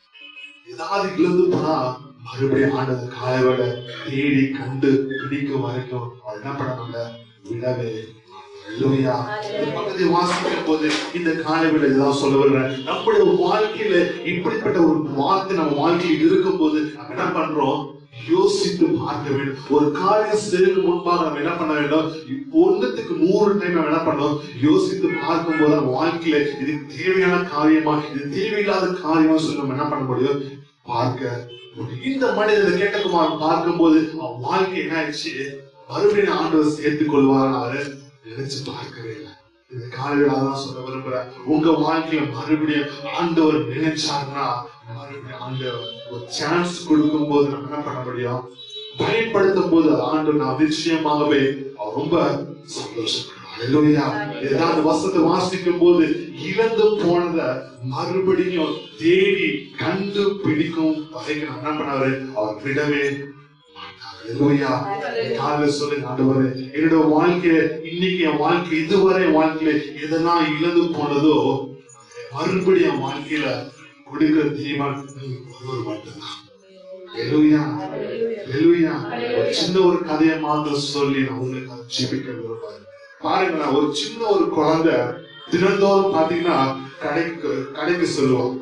ஏதாவது இழந்து போனா மறுபடியும் ஆண்டது காலைவர தேடி கண்டு பிடிக்கும் வரைக்கும் அவர் என்ன பண்ணாங்க, விடவே. அல்லேலூயா. பக்கத்தை வாசிக்கும் போது இந்த காலைவர இதுதான் சொல்ல வருகிறேன். நம்முடைய வாழ்க்கையில இப்படிப்பட்ட ஒரு வார்த்தை நம்ம வாழ்க்கையில் இருக்கும் போது நம்ம என்ன பண்றோம், யோசித்து பார்க்க வேண்டும். ஒரு காரியம் செய்ய முன்பாக நம்ம என்ன பண்ண வேண்டும், ஒன்னுக்கு நூறு டைம் நம்ம என்ன பண்ணோம், யோசித்து பார்க்கும் போது நம்ம வாழ்க்கையில இது தேவையான காரியமா இது தேவையில்லாத காரியமா சொல்லி நம்ம என்ன பண்ண முடியும், பார்க்க. இந்த மனிதனை கேட்டகுமார் பார்க்கும் போது அவன் வாழ்க்கை என்ன ஆயிடுச்சு, மறுபடியும் ஆண்டவர் சேர்த்துக் கொள்வார் அவரு நினைச்சு பார்க்கவே இல்லை. இந்த காலையில அதான் சொல்ல விரும்புறேன், உங்க வாழ்க்கையில மறுபடியும் ஆண்டவர் நினைச்சாருன்னா மறுபடியும் ஆண்டவர் ஒரு சான்ஸ் கொடுக்கும் போது நம்ம என்ன பண்ண முடியும், பயன்படுத்தும் போது ஆண்டவர் நான் நிச்சயமாகவே அவர் ரொம்ப சந்தோஷப்படுவார். அல்லேலூயா. ஏதாவது வசனத்தை வாசிக்கும் போது இழந்து போனத மறுபடியும் தேடி கண்டு பிடிக்கும் வரைக்கும் என்ன பண்ணாரு, அவர் விடவே மாட்டார். அல்லேலூயா. காலையில சொல்லுங்க, ஆண்டவரே என்னோட வாழ்க்கையில இன்னைக்கு என் வாழ்க்கை இதுவரை வாழ்க்கையில எதெல்லாம் இழந்து போனதோ மறுபடியும் என் வாழ்க்கையில கொடுக்கிற தெய்வம் ஒருவர் மட்டும்தான். அல்லேலூயா. அல்லேலூயா. சின்ன ஒரு கதையை மாத்திரம் சொல்லி நான் உங்களுக்கு ஜெபிக்க விரும்புறேன். பாருங்க, ஒரு சின்ன ஒரு குழந்தை தினந்தோறும் பாத்தீங்கன்னா கடைக்கு கடைக்கு சொல்லுவாங்க.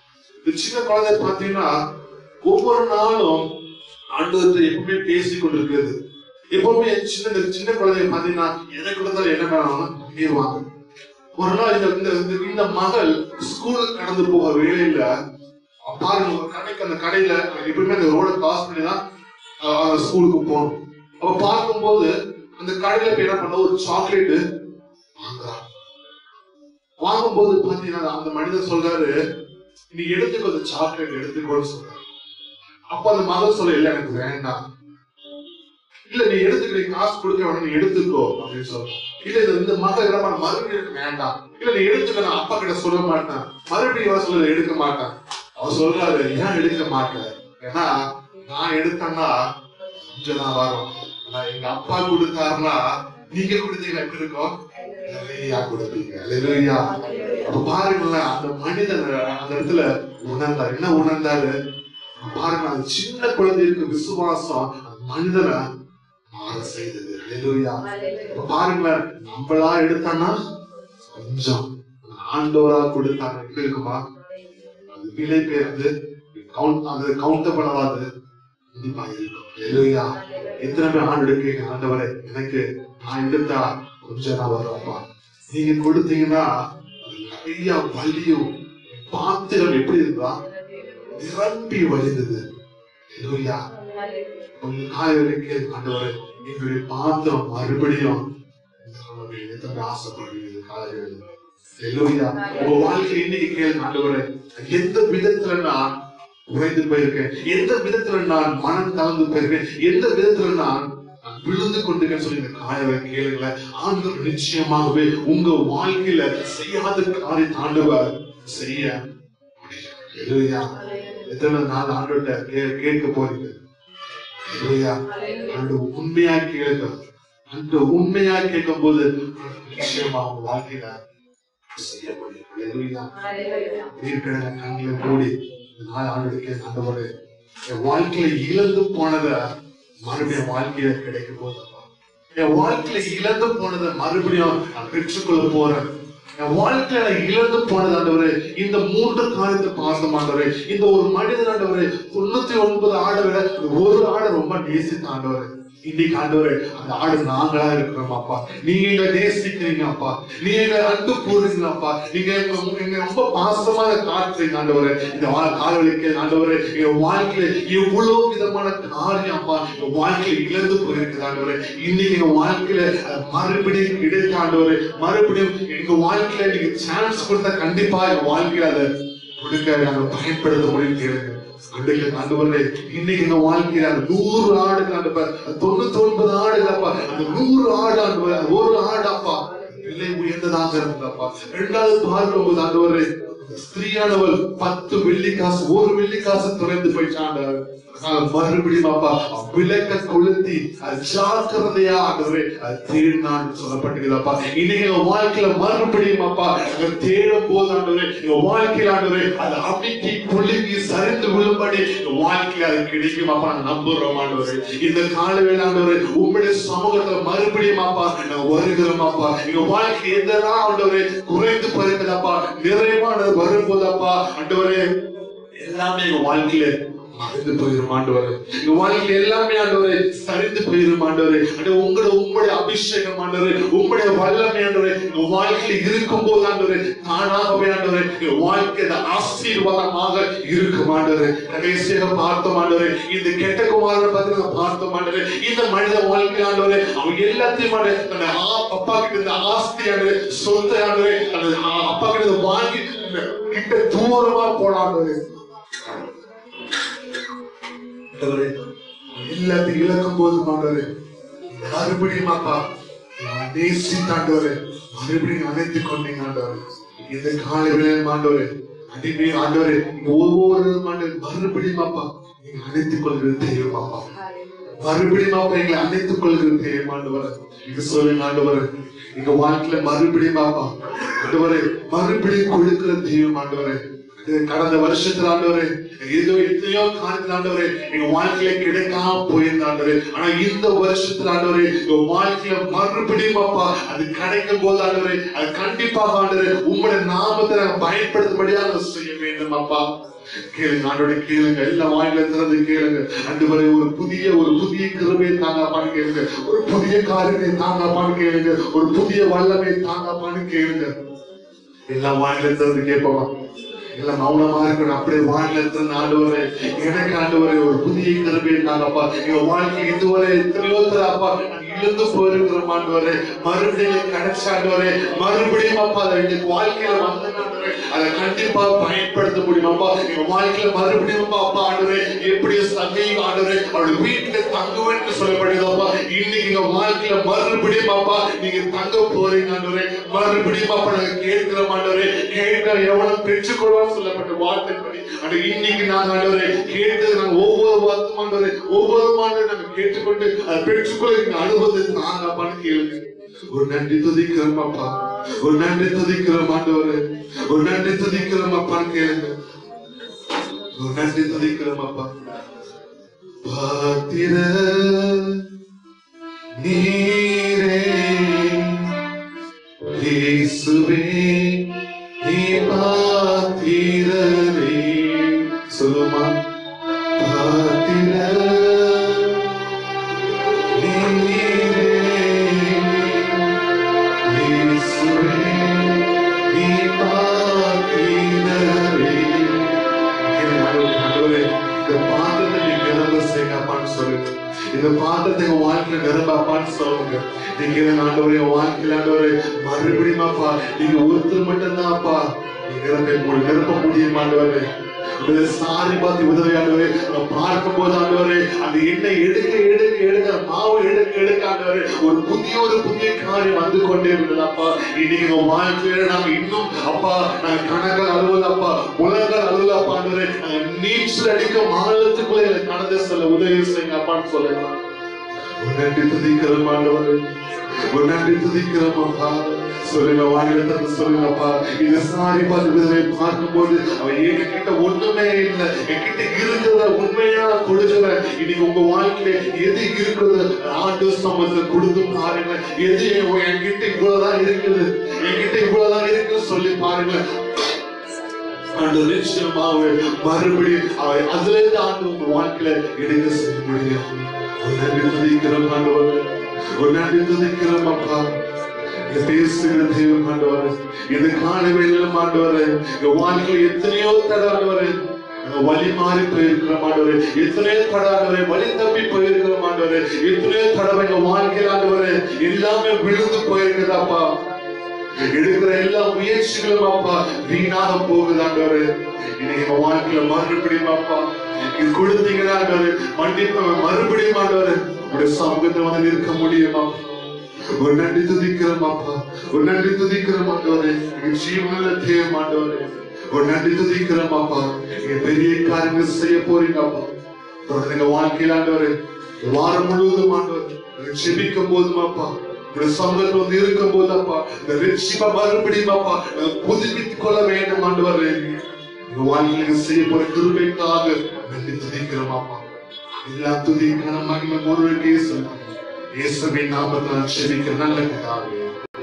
சின்ன குழந்தை பாத்தீங்கன்னா ஒவ்வொரு நாளும் ஆண்டவர்கிட்ட எப்பவுமே பேசி கொண்டிருக்கிறது. எப்பவுமே சின்ன சின்ன குழந்தைய பாத்தீங்கன்னா எதை கொடுத்தாலும் என்ன வேணாலும் பண்ணிடுவாங்க. ஒரு நாள் இந்த இந்த மகள் ஸ்கூலுக்கு கடந்து போக வேலையில பாருங்க, ஒரு கடைக்கு அந்த கடையில எப்பவுமே அந்த ரோட கிராஸ் பண்ணிதான் ஸ்கூலுக்கு போகணும். அப்ப பார்க்கும்போது அந்த கடையில போய் என்ன பண்ண, ஒரு சாக்லேட் வாங்குறாங்க. வாங்கும்போது பாத்தீங்கன்னா அந்த மனிதர் சொல்றாரு, நீ எடுத்துக்கோ அந்த சாக்லேட் எடுத்துக்கோன்னு சொல்றாரு. அப்ப அந்த மகள் சொல்ல, இல்ல எனக்கு வேண்டாம். இல்ல நீ எடுத்துக்க, நீ காசு கொடுக்க வேணும், நீ எடுத்துக்கோ அப்படின்னு சொல்றோம். இல்ல இந்த மகள் என்ன பண்ண, மறுபடியும் எனக்கு வேண்டாம். இல்ல நீ எடுத்துக்க, நான் அப்பா கிட்ட சொல்ல மாட்டேன். மறுபடியும் சொல்ல எடுக்க மாட்டேன். அவர் சொல்றாரு, ஏன் எடுக்க மாட்டேன், ஏன்னா நான் எடுத்தேன்னா கொஞ்சம் தான் வரும். நான் எங்க அப்பா கொடுத்தாருன்னா நீங்க கொடுத்தீங்க எப்படி இருக்கும், நிறைய கொடுப்பீங்க. அல்லேலூயா. அப்ப பாருங்களேன், அந்த மனிதன் அந்த இடத்துல உணர்ந்தாரு. என்ன உணர்ந்தாரு பாருங்க, அந்த சின்ன குழந்தைக்கு விசுவாசம் அந்த மனிதனை மாற செய்தது. அல்லேலூயா. பாருங்களேன், நம்மளா எடுத்தானா கொஞ்சம், ஆண்டவரா கொடுத்தாங்க எப்படி இருக்குமா, அது விலை பேர்ந்து அது கவுண்டபிள் ஆகாது, கண்டிப்பா இருக்கும். அல்லேலூயா. எத்தனை பேர் ஆண்டு கேட்க, ஆண்டவரே எனக்கு நான் எடுத்தா கொஞ்சம் நான் வருவாப்பா, நீங்க கொடுத்தீங்கன்னா நிறைய வலியும் பாத்திரம் எப்படி இருந்தா நிரம்பி வழிந்தது. அல்லேலூயா. கொஞ்சம் காலையில ஆண்டவரே எங்களுடைய பாத்திரம் மறுபடியும் எத்தனை ஆசைப்படுவீங்க காலையில். அல்லேலூயா. உங்க வாழ்க்கை இன்னைக்கு கேள்வி, ஆண்டவரே எந்த விதத்துல நான் உறைந்து போயிருக்கேன், எந்த விதத்துல நான் மனம் தளர்ந்து போயிருக்கேன், எந்த விதத்துல நான் விழுந்து கொண்டிருக்கேன்னு சொல்லி இந்த காலையில கேளுங்கள. ஆண்டவர் நிச்சயமாகவே உங்க வாழ்க்கையில செய்யாத காரியத்தை ஆண்டவர் செய்ய முடியும். அல்லேலூயா. எத்தனை நாள் ஆண்டவர்கிட்ட கேட்க போறீங்க. அல்லேலூயா. ஆண்டவர் உண்மையா கேளுங்க. அந்த உண்மையா கேட்கும் போது நிச்சயமா உங்க வாழ்க்கையில செய்ய முடியும். அல்லேலூயா. இருக்கிற கண்களை மூடி நாள் ஆண்டுக்கு ஆண்டவரே என் வாழ்க்கையில இழந்து போனத மறுபடியும் வாழ்க்கையில கிடைக்கும் போது, என் வாழ்க்கையில இழந்து போனதை மறுபடியும் நான் பெற்றுக்கொள்ள போறேன். என் வாழ்க்கையில இழந்து போனது ஆண்டவரே இந்த மூன்று காரியத்தை பாசம் ஆண்டவரே. இந்த ஒரு மனிதன் ஆண்டவரே தொண்ணூத்தி ஒன்பது ஆடை விட ஒரு ஆடை ரொம்ப நேசித்த ஆண்டவரே. இன்னைக்கு ஆண்டவரே அந்த ஆடு நாங்களா இருக்கிறோம் அப்பா. நீங்க எங்களை நேசிக்கிறீங்க அப்பா, நீங்க எங்களை அன்பு கூறுறீங்க அப்பா, நீங்க எங்க ரொம்ப பாசமா காட்டுறீங்க ஆண்டவரே. இந்த காலவழிக்க ஆண்டவரே எங்க வாழ்க்கையில எவ்வளவு விதமான காரியம் அப்பா எங்க வாழ்க்கையில இழந்து போயிருக்குது ஆண்டவரே. இன்னைக்கு எங்க வாழ்க்கையில மறுபடியும் கிடைக்க ஆண்டவரே, மறுபடியும் எங்க வாழ்க்கையில நீங்க சான்ஸ் கொடுத்தா கண்டிப்பா எங்க வாழ்க்கையில அதை கொடுக்க நாங்க பயன்படுத்த முடியும் கேளுங்க. ஆண்டவரே இன்னைக்கு எங்க வாழ்க்கையில அந்த நூறு ஆடுகள் ஆண்டவர், தொண்ணூத்தி ஒன்பது ஆடுகள் அப்பா, அந்த நூறு ஆடு ஆண்டவர், ஒரு ஆடு அப்பா விலை உயர்ந்ததாக இருந்தப்பா. இரண்டாவது பார்க்கும்போது ஆண்டவரே ஸ்திரீயானவள் பத்து வெள்ளி காசு ஒரு வெள்ளி காசு துறைந்து போயிட்டாண்டவர். மறுபடியும் அப்பா விளக்க கொளுத்தி ஜாக்கிரதையா ஆண்டவரே தேடினான்னு சொல்லப்பட்டிருக்குதப்பா. இன்னைக்கு எங்க வாழ்க்கையில மறுபடியும் அப்பா நாங்க தேடும் போது ஆண்டவரே எங்க வாழ்க்கையில ஆண்டவரே அது அமைக்கி கொழுங்கி சரிந்து விழும்படி எங்க வாழ்க்கையில அது கிடைக்கும் அப்பா நாங்க நம்புறோம் ஆண்டவரே. இந்த காலவேளை ஆண்டவரே உங்களுடைய சமூகத்துல மறுபடியும் அப்பா நாங்க வருகிறோம் அப்பா. எங்க வாழ்க்கை எதெல்லாம் ஆண்டவரே குறைந்து போயிருக்குதப்பா நிறைவானது வரும்போதப்பா ஆண்டவரே எல்லாமே எங்க வாழ்க்கையில மறந்து போயிரும் ஆண்டவரே. எங்க வாழ்க்கையில எல்லாமே ஆண்டவரே சரிந்து போயிரும் ஆண்டவரே. உங்களோட உங்களுடைய அபிஷேகம் ஆண்டவரே, உங்களுடைய வல்லமை ஆண்டவரே எங்க வாழ்க்கையில இருக்கும் போது ஆண்டவரே தானாகவே ஆண்டவரே எங்க வாழ்க்கை ஆசீர்வாதமாக இருக்கும் ஆண்டவரே. கடைசியாக பார்த்தோம் ஆண்டவரே இந்த கெட்ட குமாரனை பத்தி நாங்க பார்த்தோம் ஆண்டவரே. இந்த மனித வாழ்க்கை ஆண்டவரே அவங்க எல்லாத்தையும் ஆண்டவரே அப்பா கிட்ட இந்த ஆஸ்தி ஆண்டவரே சொந்த ஆண்டவரே அப்பா கிட்ட வாங்கி கிட்ட தூரமா போனாண்டவரே. எல்லாத்தையும் இழக்கும் போது ஆண்டவரே மறுபடியும் அப்பா நேசித்தாண்டவரே மறுபடியும் அணைத்துக் கொண்டீங்க ஆண்டவரே. இந்த காலையில ஆண்டவரே அடிமை ஆண்டவரே ஒவ்வொரு மறுபடியும் அப்பா நீங்க அணைத்துக் கொள்கிறது தெரியும் அப்பா. மறுபடியும் அப்பா எங்களை அணைத்துக் கொள்கிறது தெரியும் ஆண்டவரே. நீங்க சொல்லுங்க ஆண்டவரே எங்க வாழ்க்கையில மறுபடியும் அப்பா ஆண்டவரே மறுபடியும் கொடுக்கிற தெய்வம் ஆண்டவரே. கடந்த வருஷத்துல ஆண்டவரே ஏதோ எத்தனையோ காலத்துல ஆண்டவரே எங்க வாழ்க்கையில கிடைக்காம போயிருந்தாண்டவரே. ஆனா இந்த வருஷத்துல ஆண்டவரே எங்க வாழ்க்கையில மறுபடியும் அப்பா அது கிடைக்கும் போது ஆண்டவரே அது கண்டிப்பாக ஆண்டவரே உங்களுடைய நாமத்தை நாங்க பயன்படுத்தும்படியாக செய்ய வேண்டும் அப்பா. கேளுங்க ஆண்டவரே கேளுங்க, எல்லா வாயில திறந்து கேளுங்க ஆண்டவரே. ஒரு புதிய ஒரு புதிய கிருபையை தாங்கப்பான்னு கேளுங்க, ஒரு புதிய காரியத்தை தாங்கப்பான்னு கேளுங்க, ஒரு புதிய வல்லமை தாங்கப்பான்னு கேளுங்க. எல்லா வாயில திறந்து கேட்போமா, எல்லாம் மௌனமா இருக்கணும். அப்படியே வாழ்க்கை ஆண்டவரே எனக்கு ஆண்டவரே ஒரு புதிய கிருபையை தாங்கப்பா. எங்க வாழ்க்கை இதுவரை எத்தனையோ அப்பா இழந்து போயிருக்கிறோம் ஆண்டவரே. மறுபடியும் கிடைச்சாண்டவரே மறுபடியும் அப்பா அதை எங்க வாழ்க்கையில வந்தாண்டவரே அதை கண்டிப்பா பயன்படுத்த முடியும் அப்பா. எங்க வாழ்க்கையில மறுபடியும் அப்பா ஆண்டவரே எப்படி சகை ஆண்டவரே அவருடைய வீட்டுல தங்குவேன்னு சொல்லப்படுதப்பா. இன்னைக்கு எங்க வாழ்க்கையில மறுபடியும் அப்பா நீங்க தங்க போறீங்க ஆண்டவரே. மறுபடியும் அப்பா நாங்க கேட்கிறோம் ஆண்டவரே. கேட்க எவ்வளவு பெற்றுக்கொள்வோம் சொல்லப்பட்ட வார்த்தைப்படி அது இன்னைக்கு நாங்க ஆண்டவரே கேட்டது நாங்க ஒவ்வொரு வார்த்தையும் ஆண்டவரே ஒவ்வொரு மாதம் நாங்க கேட்டுக்கொண்டு அதை பெற்றுக்கொள்ள அனுபவத்தை நாங்க அப்பான்னு கேளுங்க. ஒரு நன்றி துதிக்கிறோம் அப்பா, ஒரு நன்றி துதிக்கிறோம் ஆண்டவரே, ஒரு நன்றி துதிக்கிறோம் அப்பான்னு கேளுங்க. ஒரு நன்றி துதிக்கிறோம் அப்பா. பாத்திர நீரே இயேசுவே நீ பாத்திரரே சொல்லுமா. பாத்திர நீரே இயேசுவே நீ பாத்திரரே. ஆண்டவரே இந்த பாத்திரத்தை நீ நிரம்ப செய்யப்பான்னு சொல்லுங்க. இந்த பாத்திரத்தை உங்க வாழ்க்கையில நிரம்பப்பான்னு சொல்லுங்க. நீங்க ஆண்டவரே வாழ்க்கையில ஆண்டவரே மறுபடியும் அப்பா நீங்க ஒருத்தர் மட்டும்தான் அப்பா நீங்க நிரப்ப முடியும் ஆண்டவரே. சாரி பார்த்து உதவியாண்டவரே பார்க்கும் போது ஆண்டவரே அந்த எண்ணெய் எடுக்க எடுக்க எடுக்க மாவு எடுக்க எடுக்க ஆண்டவரே ஒரு புதிய ஒரு புதிய காரியம் வந்து கொண்டே இருந்தது அப்பா. இன்னைக்கு உங்க வாழ்க்கையில நாங்க இன்னும் அப்பா நாங்க கணக்கால் அலுவல் அப்பா உலகால் அலுவல் அப்பா ஆண்டவரே நாங்க நீச்சல் அடிக்க மாநிலத்துக்குள்ள எனக்கு கடந்து செல்ல உதவி செய்யுங்க அப்பான்னு சொல்லலாம். ஒரு நன்றி துதிக்கிறோம் ஆண்டவரே, ஒரு நன்றி துதிக்கிறோம் அப்பா. சொல்லுங்க வாயிலிருந்து சொல்லுங்கப்பா. இது சாரி பார்த்து பார்க்கும் போது அவன் எங்க கிட்ட ஒண்ணுமே இல்லை, என்கிட்ட இருக்கிறத உண்மையா கொடுக்கிற இன்னைக்கு உங்க வாழ்க்கையில எது இருக்கிறது ஆண்டு சம்பளத்தை கொடுத்து பாருங்க. எது என்கிட்ட இவ்வளவுதான் இருக்குது, என்கிட்ட இவ்வளவுதான் இருக்குன்னு சொல்லி பாருங்க. ஆண்டு நிச்சயமாவே மறுபடியும் அதுல இருந்து ஆண்டு உங்க வாழ்க்கையில எடுக்க செய்ய முடியும். ஒரு நன்றி துதிக்கிறோம் ஆண்டவரே, ஒரு நன்றி துதிக்கிறோம் அப்பா. பேசுகிற தெய்வம் ஆண்டவரே, இது காண வேண்டும் ஆண்டவரே. எங்க வாழ்க்கையில் எத்தனையோ தடவை வழி மாறி போயிருக்கிற ஆண்டவரே, எத்தனையோ தடவை வழி தப்பி போயிருக்கிற ஆண்டவரே, எத்தனையோ தடவை எங்க வாழ்க்கையில் ஆண்டவரே எல்லாமே விழுந்து போயிருக்குதாப்பா. எடுக்கிற எல்லா முயற்சிகளும் அப்பா வீணாக போகுது ஆண்டவரே. இன்னைக்கு எங்க வாழ்க்கையில மறுபடியும் அப்பா இது கொடுத்தீங்கன்னா ஆண்டவரே மன்னிப்பு மறுபடியும் ஆண்டவரே உடைய சமூகத்தை வந்து நிற்க முடியுமா? ஒரு நன்றி துதிக்கிறோம் அப்பா, ஒரு நன்றி துதிக்கிறோம் ஆண்டவரே. எங்க ஜீவனுள்ள தேவம் ஆண்டவரே, ஒரு நன்றி துதிக்கிறோம் அப்பா. நீங்க பெரிய காரியங்கள் செய்ய போறீங்க அப்பா. தொடர்ந்து எங்க வாழ்க்கையில் ஆண்டவரே வாரம் முழுவதும் ஆண்டவரே ஜெபிக்கும் போதும் அப்பா சமூகத்தில் வந்து இருக்கும் போது அப்பா இந்த ரட்சிப்பை மறுபடியும் அப்பா புதுப்பித்துக் கொள்ள வேண்டும் ஆண்டவரே. எங்க வாழ்க்கையில் செய்ய போற கிருபைக்காக நன்றி துதிக்கிறோம் அப்பா. எல்லா துதிக்கான மகிமை ஒருவருக்கே சொல்லுங்க. இயேசுவின் நாமத்தில் ஜெபிக்கிற நல்ல பிதாவே.